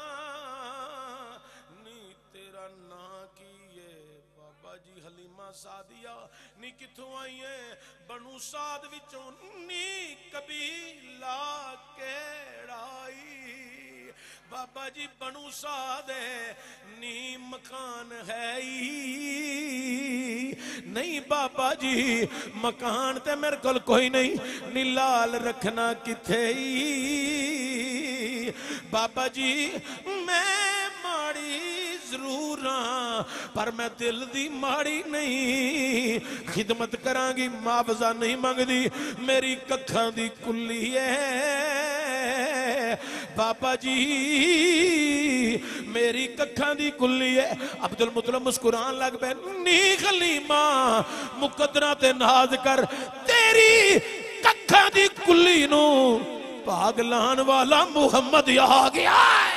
नी तेरा ना की है बाबा जी हलीमा सादिया नी किथों आई है बनू साद विचों नी कबीला केड़ाई बाबा जी बनू साद नी मकान है नहीं बाबा जी मकान ते मेरे कोल कोई नहीं नी लाल रखना किथे बाबा जी मैं माड़ी जरूर हाँ पर मैं दिल दी माड़ी नहीं खिदमत करांगी मुआवजा नहीं मंगदी मेरी कखां दी कुल्ली है बाबा जी मेरी कखां दी कुल्ली है अब्दुल मुतलब मुस्कुरान लग पे नी हलीमा मुकदरा ते नाज कर तेरी कखां दी कुल्ली नू भाग लान वाला मुहम्मद आ गया है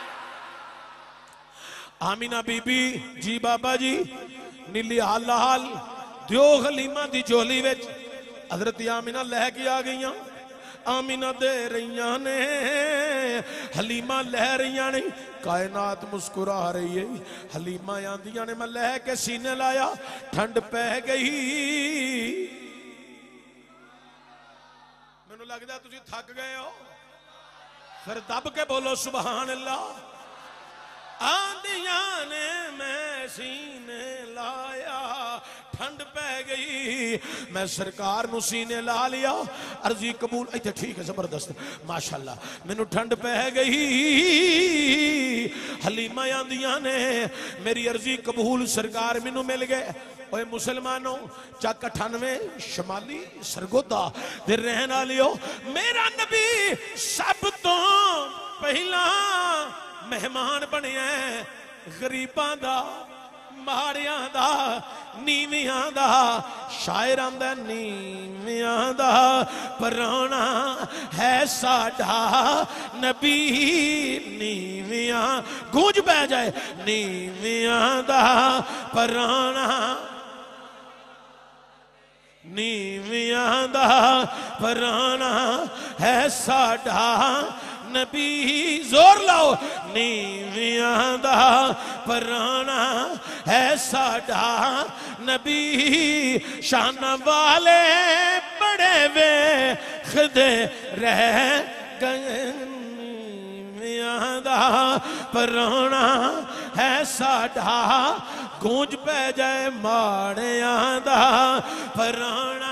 आमीना बीबी जी बाबा जी नीली हाल हाल दियो हलीमा दी झोली विच हजरत आमीना लैके आ गईयां आमीना दे रही ने हलीमा लह रही ने कायनात मुस्कुरा रही है हलीमा आंदियां ने मैं लैके सीने लाया ठंड पै गई मैनू लगदा तुसी थक गए हो फिर दब के बोलो सुभान अल्लाह आंदिया ने मैं सीने लाया ठंड पै गई मैं सरकार नू सीने ला लिया अर्जी कबूल इत्थे ठीक है जबरदस्त माशाअल्लाह मैनू ठंड पै गई हलीमा आंदियां ने मेरी अर्जी कबूल सरकार मैनू मिल गए ओए मुसलमानों चक अठानवे शमाली सरगोदा दे रहन वालियो मेरा नबी सब तो पहला मेहमान बनया गरीबां दा माड़ियां दा नीवियां दा शायरां दा नीवियां दा पराना है साडा नबी नीवियां गूंज पै जाए नीवियां दा पराना नीवियां दा पराना है साडा नबी जोर लाओ नीवियां दा पराना है साडा नबी शान वाले बड़े वे खदे रह गए नीवियां दा पराना है साडा गूंज पै जाए माड़ियां दा पराना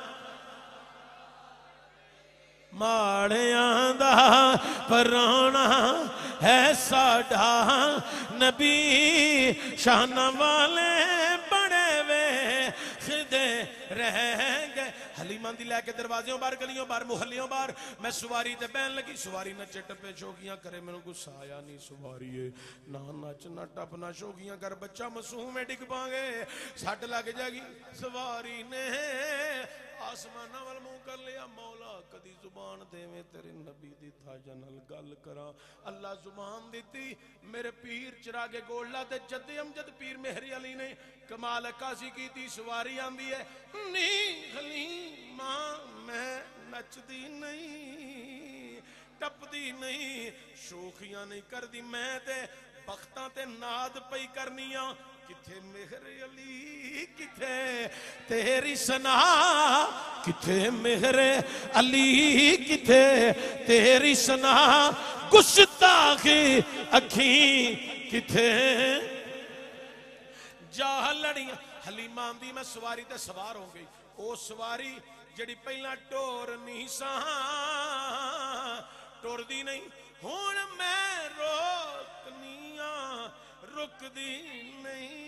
माड़ियां दा पराना है साडा नबी शान वाले बड़े वे खदे रह गए हलीमा दी लैके दरवाजियों बार गलियों बार मुहल्लियों बार मैं सवारी ते बहन लगी सवारी नचे टप्पे शौकियां करे मैनू गुस्सा आया नहीं सवारी ना नच ना टप ना शौकियां कर बच्चा मासूम में डिग पांगे सट लग जाएगी सवारी ने आसमाना वाल मुंह कर लिया मौला कदी जुबान देवे तेरे नबी दी थाजा नाल गल करा अल्लाह जुबान दी मेरे पीर चिरागे गोला ते जद अमजद पीर मेहरी अली ने कमाल काजी की थी सवारी आंदी है नी हलीमा मैं नचदी नहीं टपदी नहीं शोखियां नहीं करदी मैं ते बख्तां ते नाद पई करनियां किथे मेहर अली किथे तेरी सना किथे मेहर अली किथे तेरी सना गुस्ताखी अखी किथे जा लड़ियां हलीमा आंदी मैं सवारी ते सवार हो गई ओ सवारी जड़ी पहला टोर नहीं सा टुरदी नहीं हुण मैं रोकनिया रुकदी नहीं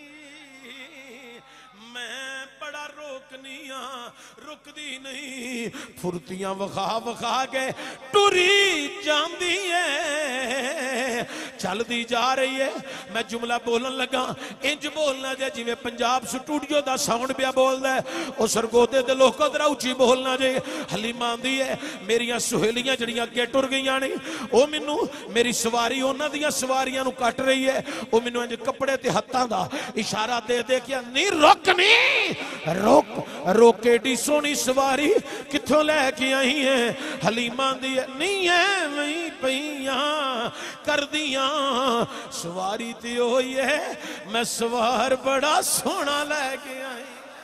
मैं बड़ा रोकनिया रुकदी नहीं फुर्तियां वखा वखा के टुरी जांदी है चलदी जा रही है मैं जुमला बोलन लगा इंज बोलना जे जिवें पंजाब स्टूडियो दा साउंड पिया बोलदा है ओ सरगोदे दे लोको जरा उच्ची बोलना जे हलीमा आंदी है मेरियां सुहेलियां जड़ियां अगे टुर गईयां ने ओ मैनू मेरी सवारी उन्हां दियां सवारियां नू कट रही है ओ मैनू इंज कपड़े ते हत्थां दा इशारा दे दे के नहीं रोकनी रोक रोके डी सोनी सवारी किथों लैके आई है हलीमा दी नहीं है वही पईया कर दिया सवारी ते होई है मैं सवार बड़ा सोहना लैके आई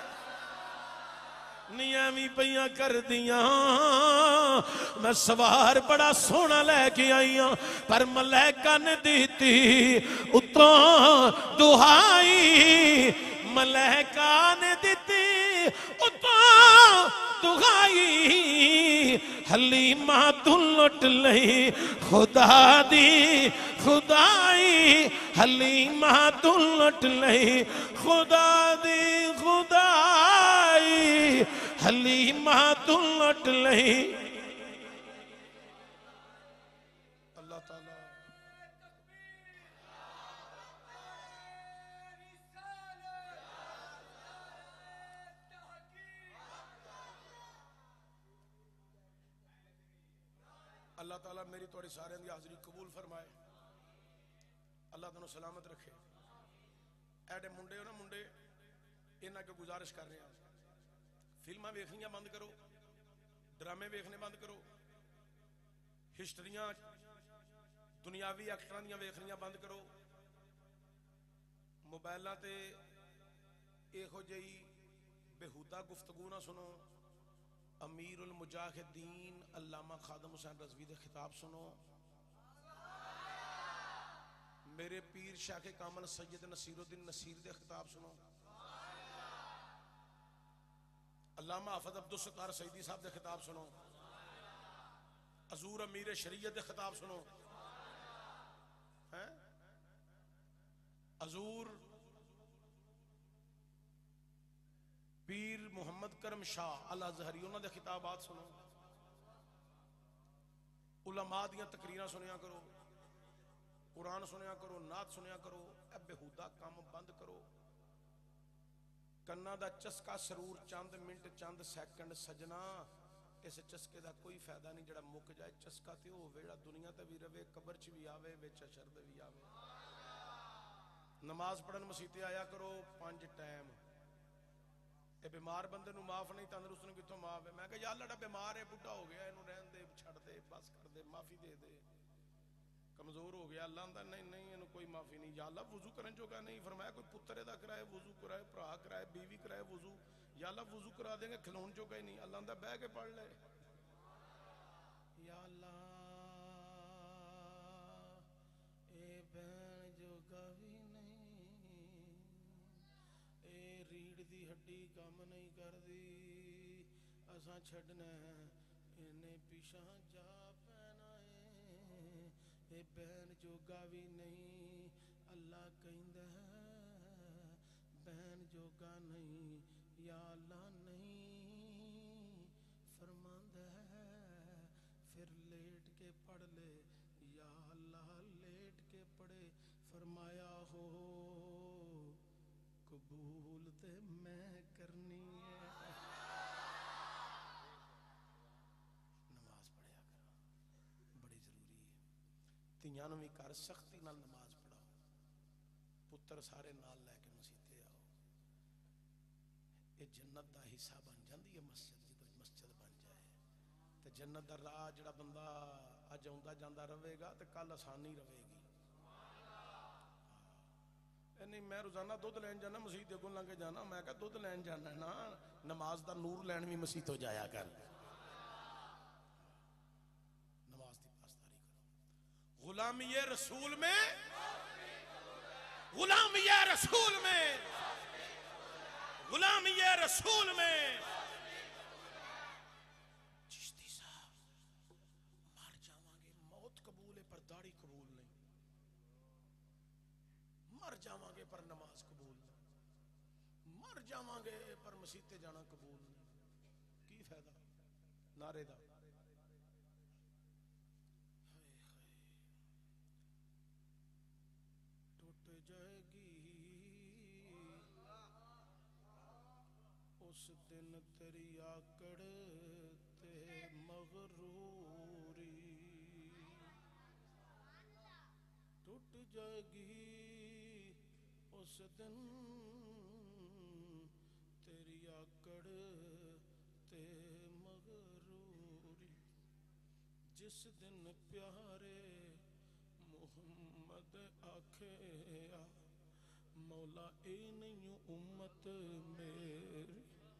नियमी पईया कर दिया मैं सवार बड़ा सोहना लैके आई हाँ पर मलैका ने दीती उतों दुहाई मलैका ने दीती उतों दुहाई हलीमा तू लुट लई खुदा दी खुदाई हलीमा तू लुट लई खुदा दी खुदाई हलीमा तू लुट लई अल्लाह ताला अल्लाह ताला मेरी थोड़ी सारे की हाजिरी कबूल फरमाए अल्लाह तुम सलामत रखे ऐडे मुंडे हो ना मुंडे इन्ना के गुजारिश कर रहे हैं फिल्मां वेखनियां बंद करो ड्रामे वेखने बंद करो हिस्टरियां दुनियावी एक्टरां दियां वेखनियां बंद करो मोबाइलां ते इहो जही बेहूदा गुफ्तगू ना सुनो अमीरुल मुजाहिदीन अल्लामा खादम हुसैन रज़वी दे खिताब सुनो मेरे पीर शाह कामल सैयद नसीरुद्दीन नसीर दे खिताब सुनो अल्लामा हाफिज़ अब्दुल सत्तार सईदी साहब दे खिताब सुनो हजूर अमीर शरीयत दे खिताब सुनो हैं हजूर पीर मुहम्मद करम शाह अल अज़हरी उन्हां दे खिताबात सुनो उलमा दियां तकरीरां सुनिया करो कुरान सुनिया करो नात सुनिया करो ए बेहूदा काम बंद करो कन्ना दा चस्का सरूर चंद मिनट चंद सैकंड सजना, इस चस्के का कोई फायदा नहीं जड़ा मुक जाए। चस्का तो होवे जड़ा दुनिया ते भी रवे, कबर च भी आवे, विच अशर दे भी आवे। नमाज पढ़न मसीते आया करो पांच टाइम। ये बीमार बंदे नूं माफ नहीं, तंदुरुस्त नूं कित्थों माफ है? मैं कहा यार लड़ा बीमार है, बुढ़ा हो गया, इनू रहन दे, छड़ दे, बस कर दे, माफी दे दे। कमजोर हो गया, अल्लाह आंदा नहीं नहीं इनू कोई माफी नहीं। या अल्लाह वुजू करन जोगा नहीं, फरमाया कोई पुत्र दा कराए वुजू कराए, भरा कराए, बीवी कराए वुजू। या अल्लाह वुजू करा देंगे, खिलौन जोगा ही नहीं। अल्लाह आंदा बह के पढ़ ले। या अल्लाह ए बहन जोगा भी नहीं, ए रीढ़ दी हड्डी काम नहीं करदी, असां छड्डना इन्हें पिछा जा पैना है। ए बहन जोगा भी नहीं, अल्लाह कहंदा है बहन जोगा नहीं। या अल्लाह नहीं फरमांदा है, फिर लेट के पढ़ ले। या अल्लाह लेट के पढ़े, फरमाया हो कबूल ते मैं करनी है। नमाज पढ़िया करो, बड़ी जरूरी है। तियां नूं भी कर सख्ती नाल नमाज पढ़ाओ, पुत्र सारे नाल लैके मसीते आओ। ये जन्नत का हिस्सा बन जाती है मस्जिद। जो मस्जिद बन जाए तो जन्नत का राह जिहड़ा बंदा अज आउंदा जांदा रहेगा तो कल आसानी रहेगी। नहीं मैं रोजाना दुध लैन जाना, मसीत अगों लंघ के जाना, मैं कहा दुध लैन जाना ना, नमाज का नूर लैन भी मसीत हो जाया कर। नमाज की पासदारी करो। गुलामी रसूल में, गुलामी रसूल में, गुलामी रसूल में। चिश्ती साहब मर जावांगे, मौत कबूल है पर दाढ़ी कबूल नहीं। मर जावांगे पर नमाज कबूल नहीं। मर जावांगे पर मसीते जाना कबूल नहीं। की फायदा नारे दा? टूट जाएगी उस दिन तेरी आकड़ ते मगरूरी, टूट जाएगी उस दिन तेरी आकड़ ते मगरूरी। जिस दिन प्यारे मुहम्मद आखे मौला ए नहीं उम्मत मेरी।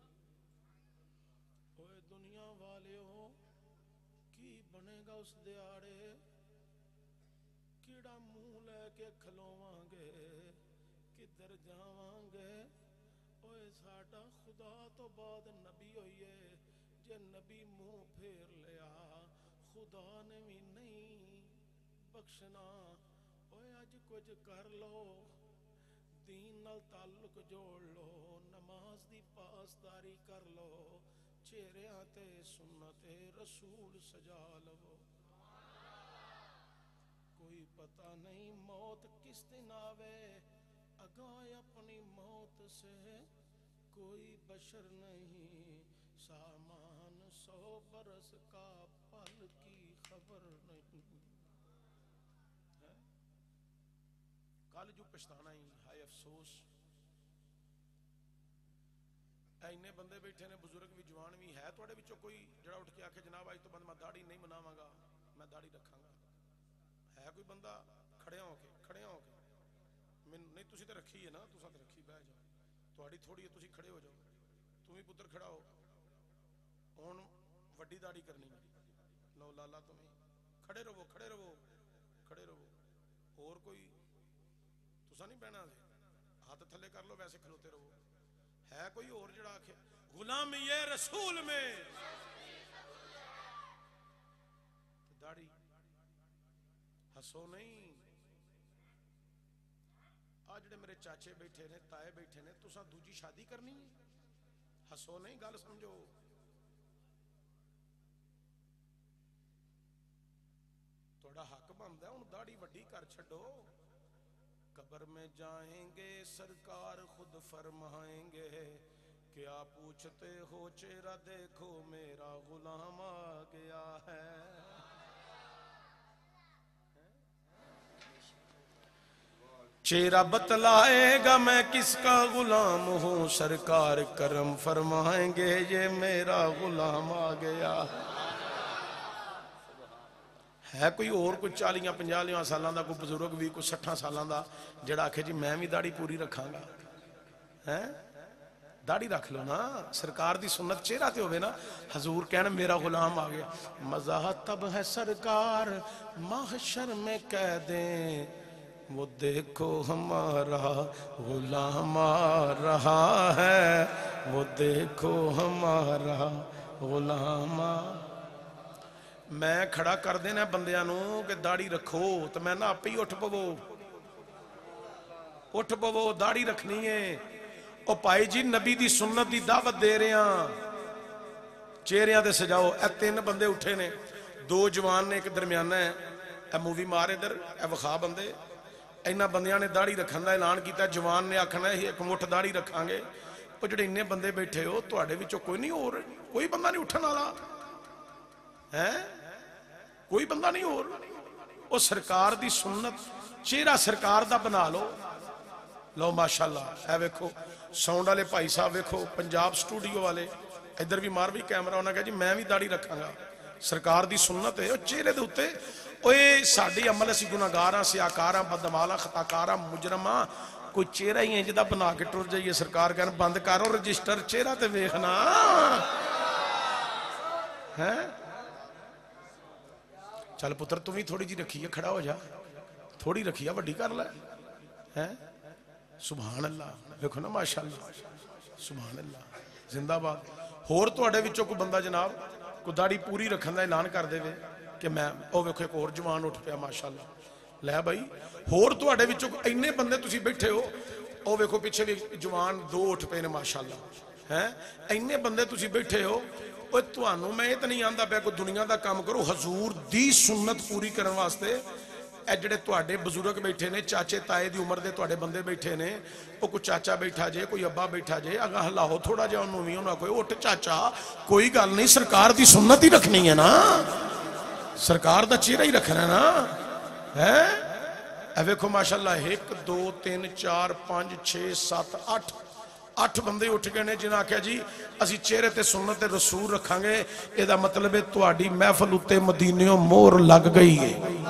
ओए दुनिया वाले हो की बनेगा उस दिहाड़े, किड़ा मुंह लैके खलोवांगे, किधर जावांगे। ओए साडा खुदा तो बाद नबी होइए, जे नबी मुंह फेर लिया खुदा ने भी नहीं बख्शना। ओए अज कुछ कर लो, दीन नाल ताल्लुक जोड़ लो, नमाज दी पासदारी कर लो, चेहरियां ते सुन्नते रसूल सजा लवो। कोई पता नहीं मौत किस दिन आवे, अगाए अपनी मौत से कोई बशर नहीं। सामान सौ बरस का पल की खबर नहीं है। कल जो पछताना ही हाय अफसोस। इन्ने बंदे बैठे ने, बुजुर्ग भी जवान भी है, थोड़े विचों कोई जड़ा उठ के आखे जनाब अज तो बाद मैं दाढ़ी नहीं बनावांगा, मैं दाढ़ी रखांगा? है कोई बंदा? खड़े होके खड़े होके मैनूं नहीं, तुसीं तो रखी है ना, तुसां तो रखी, बह जाओ, तुहाड़ी थोड़ी है, तुसीं खड़े हो जाओ। तू भी पुत्र खड़ा हो, हुण वड्डी दाढ़ी करनी है, लो लाला तुम खड़े रहो, खड़े रहो, खड़े रहो। होर कोई तुसां नहीं बहना, हाथ थले कर लो, वैसे खलोते रहो। है कोई और जड़ा आखे गुलामी ये रसूल में दाढ़ी? हसो नहीं। आ जेडे मेरे चाचे बैठे ने, ताए बैठे ने, तुसां दूजी शादी करनी है? हसो नहीं, गल समझो। थोड़ा हक बनता हुण दाढ़ी वड्डी कर छड्डो। कब्र में जाएंगे सरकार खुद फरमाएंगे, क्या पूछते हो चेहरा देखो मेरा गुलाम आ गया है। चेहरा बतलाएगा मैं किसका गुलाम हूँ, सरकार करम फरमाएंगे ये मेरा गुलाम आ गया है। कोई और कोई चालियां पंजालियां सालों का कोई बजुर्ग भी कोई सठा सालों का जड़ा आखे जी मैं भी दाढ़ी पूरी रखांगा है, दाढ़ी रख लो ना, सरकार दी सुन्नत चेहरा ते होवे ना। हजूर कहना मेरा गुलाम आ गया। मज़ा तब है सरकार महशर में कह दें वो देखो हमारा गुलाम आ रहा है, वो देखो हमारा गुलाम आ। मैं खड़ा कर देना बंदियां नू कि दाढ़ी रखो, तो मैं ना आपे ही उठ पवो, उठ पवो, दाढ़ी रखनी है। ओ भाई जी नबी दी सुन्नत दी दावत दे रहे हैं, चेहरियां ते सजाओ। ए तीन बंदे उठे ने, दो जवान ने एक दरमियाना है। ए मूवी मार इधर, ए विखा बंदे। इन्हां बंदियां ने दाढ़ी रखने का ऐलान किया। जवान ने आखना एक मुठ दाढ़ी रखांगे। वो जिहड़े इन्ने बंदे बैठे हो तुहाडे विचों कोई नहीं होर, कोई बंदा नहीं उठन वाला है, कोई बंदा नहीं होर। वो सरकार दी सुन्नत चेहरा सरकार दा बना लो। लो माशाअल्लाह, है वेखो साउंड वाले भाई साहब, वेखो पंजाब स्टूडियो वाले, इधर भी मार भी कैमरा। उन्हें कहा जी मैं भी दाढ़ी रखांगा, सरकार दी सुन्नत है। चेहरे दे उत्ते ओए साडी अमल असी गुनाहगार हां, सियाकार हां, बदमाल हां, खताकार हां, मुजरम हां। कोई चेहरा ही इंज दा बना के टुर जाइए, सरकार कहन बंद करो रजिस्टर, चेहरा ते वेखना है। चल पुत्र तू भी थोड़ी जी रखी है, खड़ा हो जा, थोड़ी रखी है, वड्डी कर लै है। सुभान अल्लाह, देखो ना माशाअल्लाह, सुभान अल्लाह, जिंदाबाद। होर तुहाडे विचों कोई बंदा जनाब कोई दाढ़ी पूरी रखने का ऐलान कर देवे कि मैं, ओ वेखो एक होर जवान उठ पिया माशाअल्लाह। लै भाई होर तुहाडे विचों इन्ने बंदे तुसीं बैठे हो, ओ वेखो पिछे भी जवान दो उठ पे ने माशाअल्लाह है। इन्ने बंदे तुसीं बैठे हो। ओए तुहानू मैं ये तो नहीं आंदा पिया कोई दुनिया का काम करो, हजूर दी सुन्नत पूरी करने वास्ते। ए जिहड़े तुहाडे बजुर्ग बैठे ने, चाचे ताए दी उम्र दे तुहाडे बंदे बैठे ने, वो कोई चाचा बैठा जे, कोई अब्बा बैठा जे, अगा हिलाओ थोड़ा जिहा उन्होंने भी, उन्होंने कोई उठ चाचा, कोई गल नहीं, सरकार दी सुन्नत ही रखनी है ना, सरकार दा चेहरा ही रखना है ना है। ए वेखो माशाअल्लाह, एक दो तीन चार पांच छे सत्त अठ अठ बंदे उठ गए ने जिन्हें आख्या जी असी चेहरे ते सुन्नत ते रसूल रखांगे। एदा मतलब है तुहाडी महफिल उत्ते मदीनेओ मोहर लग गई है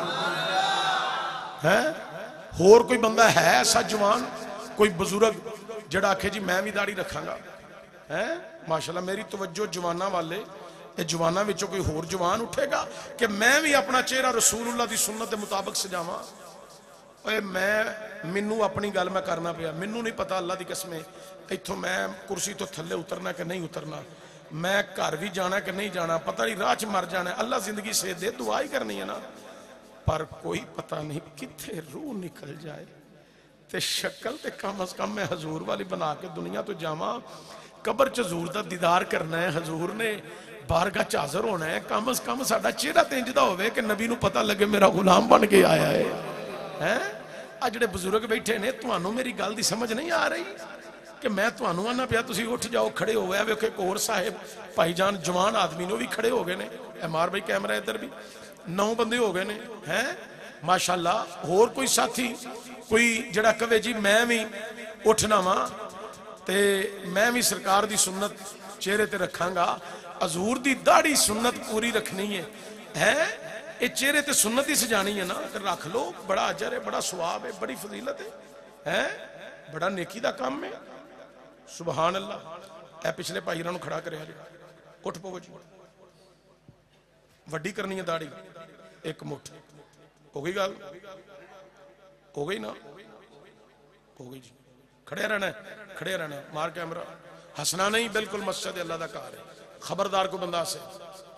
है। होर कोई बंदा है ऐसा जवान, कोई बुजुर्ग जिहड़ा आखे जी मैं भी दाढ़ी रखांगा है। माशाअल्लाह मेरी तवज्जो जवाना वाले, ये जवाना विचों कोई होर जवान उठेगा कि मैं भी अपना चेहरा रसूलुल्लाह दी सुन्नत के मुताबिक सजावां। ओए मैं मैनू अपनी गल मैं करना पिया, मैनू नहीं पता अल्लाह दी कसमें इत्थों मैं कुर्सी तो थल्ले उतरना कि नहीं उतरना, मैं घर भी जाना कि नहीं जाना, पता नहीं राह च मर जाना। अल्लाह जिंदगी से दे, दुआ ही करनी है ना, पर कोई पता नहीं किथे रूह निकल जाए ते शक्ल ते कम अज कम मैं हजूर वाली बना के दुनिया तो जावां। कबर च हजूर दा दीदार करना है, हजूर ने बारगाह च हाज़र होना है। कम अज कम साडा चेहरा ते इंज दा होवे कि नबी नू पता लगे मेरा गुलाम बन के आया है हैं। आ जिहड़े बुजुर्ग बैठे ने, तुहानू मेरी गल दी समझ नहीं आ रही कि मैं तुहानू आना पिया तुसीं उठ जाओ, खड़े हो गए। वेखो एक होर साहिब भाईजान जवान आदमी ने भी खड़े हो गए ने। मार भाई कैमरा इधर भी, नौ बंदे हो गए ने हैं माशाअल्लाह। होर कोई साथी कोई जिहड़ा कहे जी मैं भी उठना वा ते मैं भी सरकार दी सुन्नत चेहरे ते रखांगा, हजूर दी दाढ़ी सुन्नत पूरी रखनी है हैं। ये चेहरे ते सुन्नत ही सजानी है ना, तो रख लो, बड़ा अजर है, बड़ा सवाब है, बड़ी फजीलत है हैं, बड़ा नेकी दा काम है। सुभान अल्लाह। ए पिछले भाई इन्हां नूं खड़ा करिया जी, उठ पवो जी, वड्डी करनी है दाढ़ी, एक मुठ हो गई गल, हो गई ना, हो गई जी। खड़े रहना, खड़े रहना, मार कैमरा, हंसना नहीं, बिल्कुल मस्जिद अल्लाह दा घर है। खबरदार को बंदा से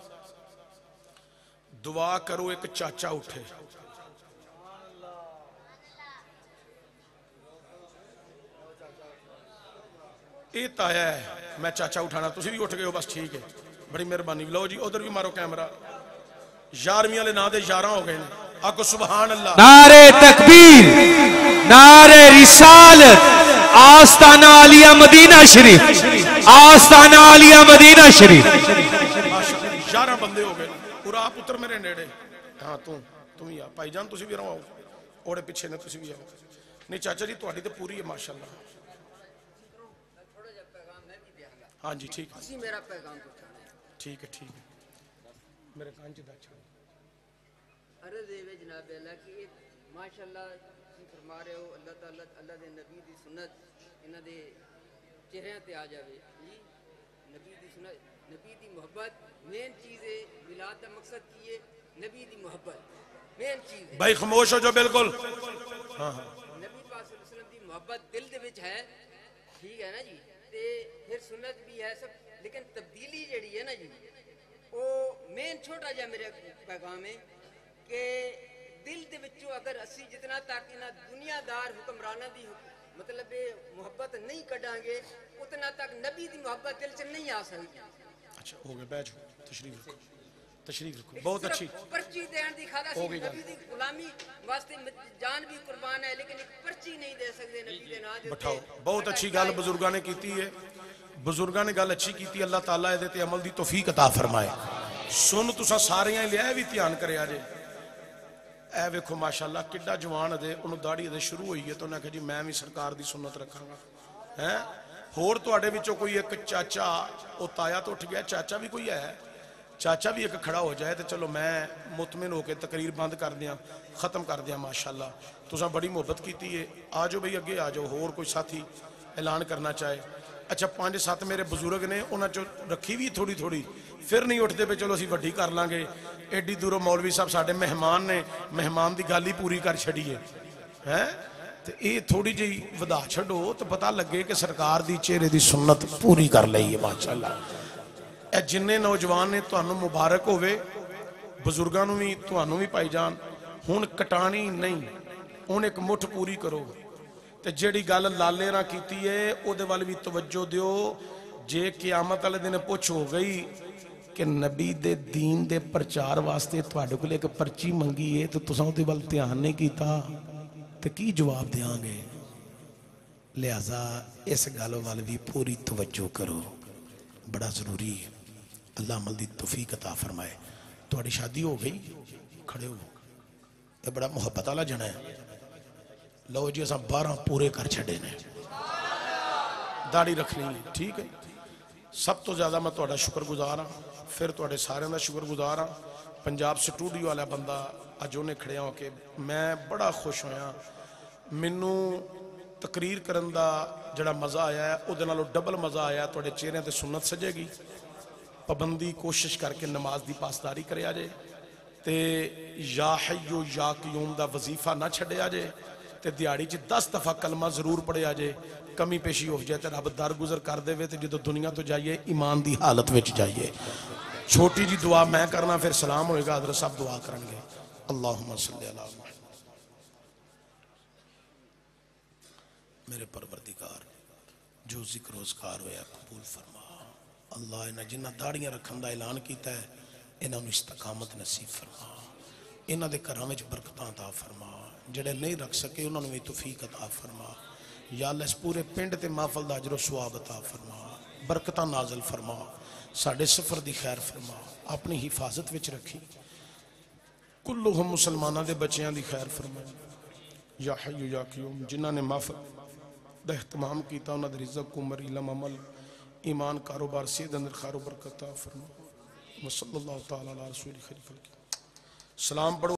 दुआ करो। एक चाचा उठे, ये ताया है, मैं चाचा उठाना, तुसी भी उठ गए हो, बस ठीक है, बड़ी मेहरबानी। लो जी उधर भी मारो कैमरा, यारवीं वाले ना दे यारां हो गए ने, आको सुभान अल्लाह। नारे तकबीर, नारे रिसालत, आस्ताना आलिया मदीना शरीफ, आस्ताना आलिया मदीना शरीफ। ग्यारह बंदे हो गए पूरा पुत्र मेरे नेड़े। हाँ तू तू ही आ भाईजान, तुम भी रहो ओड़े पिछे ने, तुम भी आओ। नहीं चाचा जी थोड़ी तो पूरी है माशाल्लाह। हाँ जी ठीक है, मेरा पैगाम ठीक है ठीक है मेरे कान च दच अरे देवे जनाब अल्लाह की माशाल्लाह तुम फरमा रहे हो अल्लाह ताला अल्लाह दे नबी दी सुन्नत इन्हां दे चेहरिਆਂ ते आ जावे जी। नबी दी सुन्नत, नबी दी मोहब्बत मेन चीज है। मिलाद का मकसद की है नबी दी मोहब्बत मेन चीज है। भाई खामोश हो जो बिल्कुल। हाँ हाँ नबी पाक सल्लल्लाहु अलैहि वसल्लम दी मोहब्बत दिल दे विच है, ठीक है ना जी। ते फिर सुन्नत भी है सब, लेकिन तब्दीली जड़ी है ना जी वो मेन छोटा जा मेरा पैगाम है कि दिल दे विचों अगर असी जितना तक इन्हां दुनियादार हुक्मरानां दी मतलब मोहब्बत नहीं कढ़ांगे उतना तक नबी दी मोहब्बत दिल च नहीं आ सकती। अच्छा हो गया, बैठ तशरीफ रखो तशरीफ रखो। बहुत अच्छी पर्ची देने की खादा सी नबी दी गुलामी वास्ते जान भी कुर्बान है, लेकिन एक पर्ची नहीं दे सकते नबी दे नाम दे। बैठाओ, बहुत अच्छी गल बुजुर्गां ने की है, बुजुर्गां ने गल अच्छी की। अल्लाह ताला इहदे ते अमल दी तौफीक अता फरमाए। सुन तुसा सारियां लिया भी ध्यान करिया जे। ए वेखो माशाल्लाह किड्डा जवान अजे उन्होंने दाढ़ी अजे शुरू हुई है तो उन्हें आख्या जी मैं भी सरकार दी सुन्नत रखांगा है। होर तुहाडे विचों कोई एक चाचा वो ताया तो उठ गया, चाचा भी कोई है, चाचा भी एक खड़ा हो जाए तो चलो मैं मुतमिन होकर तकरीर बंद कर दियाँ खत्म कर दियाँ। माशाल्लाह तुसा बड़ी मुहब्बत की है। आ जाओ बई अगे आ जाओ, होर कोई साथी ऐलान करना चाहे। अच्छा पांच सत्त मेरे बजुर्ग ने उन्होंने चो रखी भी थोड़ी थोड़ी, फिर नहीं उठते पे चलो असी वड्डी कर लांगे। एडी दूरों मौलवी साहब साडे मेहमान ने, मेहमान की गल ही पूरी कर छड़ीए है। तो ये थोड़ी जी वधा छो तो पता लगे कि सरकार की चेहरे की सुन्नत पूरी कर ली है माशाल्लाह। ए जिन्ने नौजवान ने तुहानू मुबारक होवे, बजुर्गों को भी तुहानू भी भाईजान हुण कटानी नहीं, हुण एक मुठ पूरी करो। तो जिहड़ी गल लाले ना कीती है उहदे वल भी तवज्जो दिओ। जे क़यामत वाले दिन पुछ हो गई कि नबी दे दीन दे प्रचार वास्ते तुहाडे कोल एक पर्ची मंगी है तो तुसां उहदे वल ध्यान नहीं कीता तो की जवाब देंगे। लिहाजा इस गल वाल भी पूरी तवज्जो करो, बड़ा जरूरी है। अल्लाह अमल दी तौफीक अता फरमाए। तुहाडी शादी हो गई, खड़े हो, ये बड़ा मुहब्बत वाला जना है। लो जी असां बारह पूरे कर छड़े ने, दाढ़ी रखनी है ठीक है। सब तो ज्यादा मैं तुहाडा शुक्रगुजार हाँ, फिर तुहाडे सारियां दा शुक्रगुजार हाँ। पंजाब स्टूडियो वाला बंदा अज उन्हें खड़िया हो के मैं बड़ा खुश होया। मैनू तकरीर करन दा जड़ा मज़ा आया है उहदे नालों डबल मज़ा आया। तुहाडे चेहरे ते सुन्नत सजेगी, पाबंदी कोशिश करके नमाज की पासदारी करे जे, ते या हय्यो या क़य्यूम दा वजीफा ना छड्डिया जे, ते दिहाड़ी च दस दफा कलमा जरूर पढ़िया जे। कमी पेशी हो जाए तो रब दर गुजर कर दे तो जो दुनिया तो जाइए ईमान की हालत में जाइए। छोटी जी दुआ मैं करना फिर सलाम होएगा, हज़रत साहब दुआ करेंगे। अल्लाहुम्मा सल्ली अला मुहम्मद। मेरे परवरदिगार जो जिक्र रोजगार होया कबूल फरमा। अल्लाह इन्हें जिन्हें दाड़ियां रखने का ऐलान किया है इन्होंने इस्तकामत नसीब फरमा, इन्हों के घरों में बरकत अता फरमा, जेड़े नहीं रख सके उन्होंने भी तौफीक अता फरमा। या अल्लाह इस पूरे पिंड ते महफल दा अजर सवाब अता फरमा, बरकत नाजल फरमा, साडे सफर दी खैर फरमा, अपनी हिफाजत विच रखी। कुल्लू हम मुसलमाना दे बच्चियां दी खैर फरमा। या हय्यु या क़य्यूम जिन्हां ने महफल दा एहतमाम किया उन्हां दे रिज़्क़ उमर इलम अमल ईमान कारोबार सेहत अंदर खैर बरकत अता फरमा। वसल्लल्लाहु तआला अला रसूलिल खैर। सलाम पढ़ो।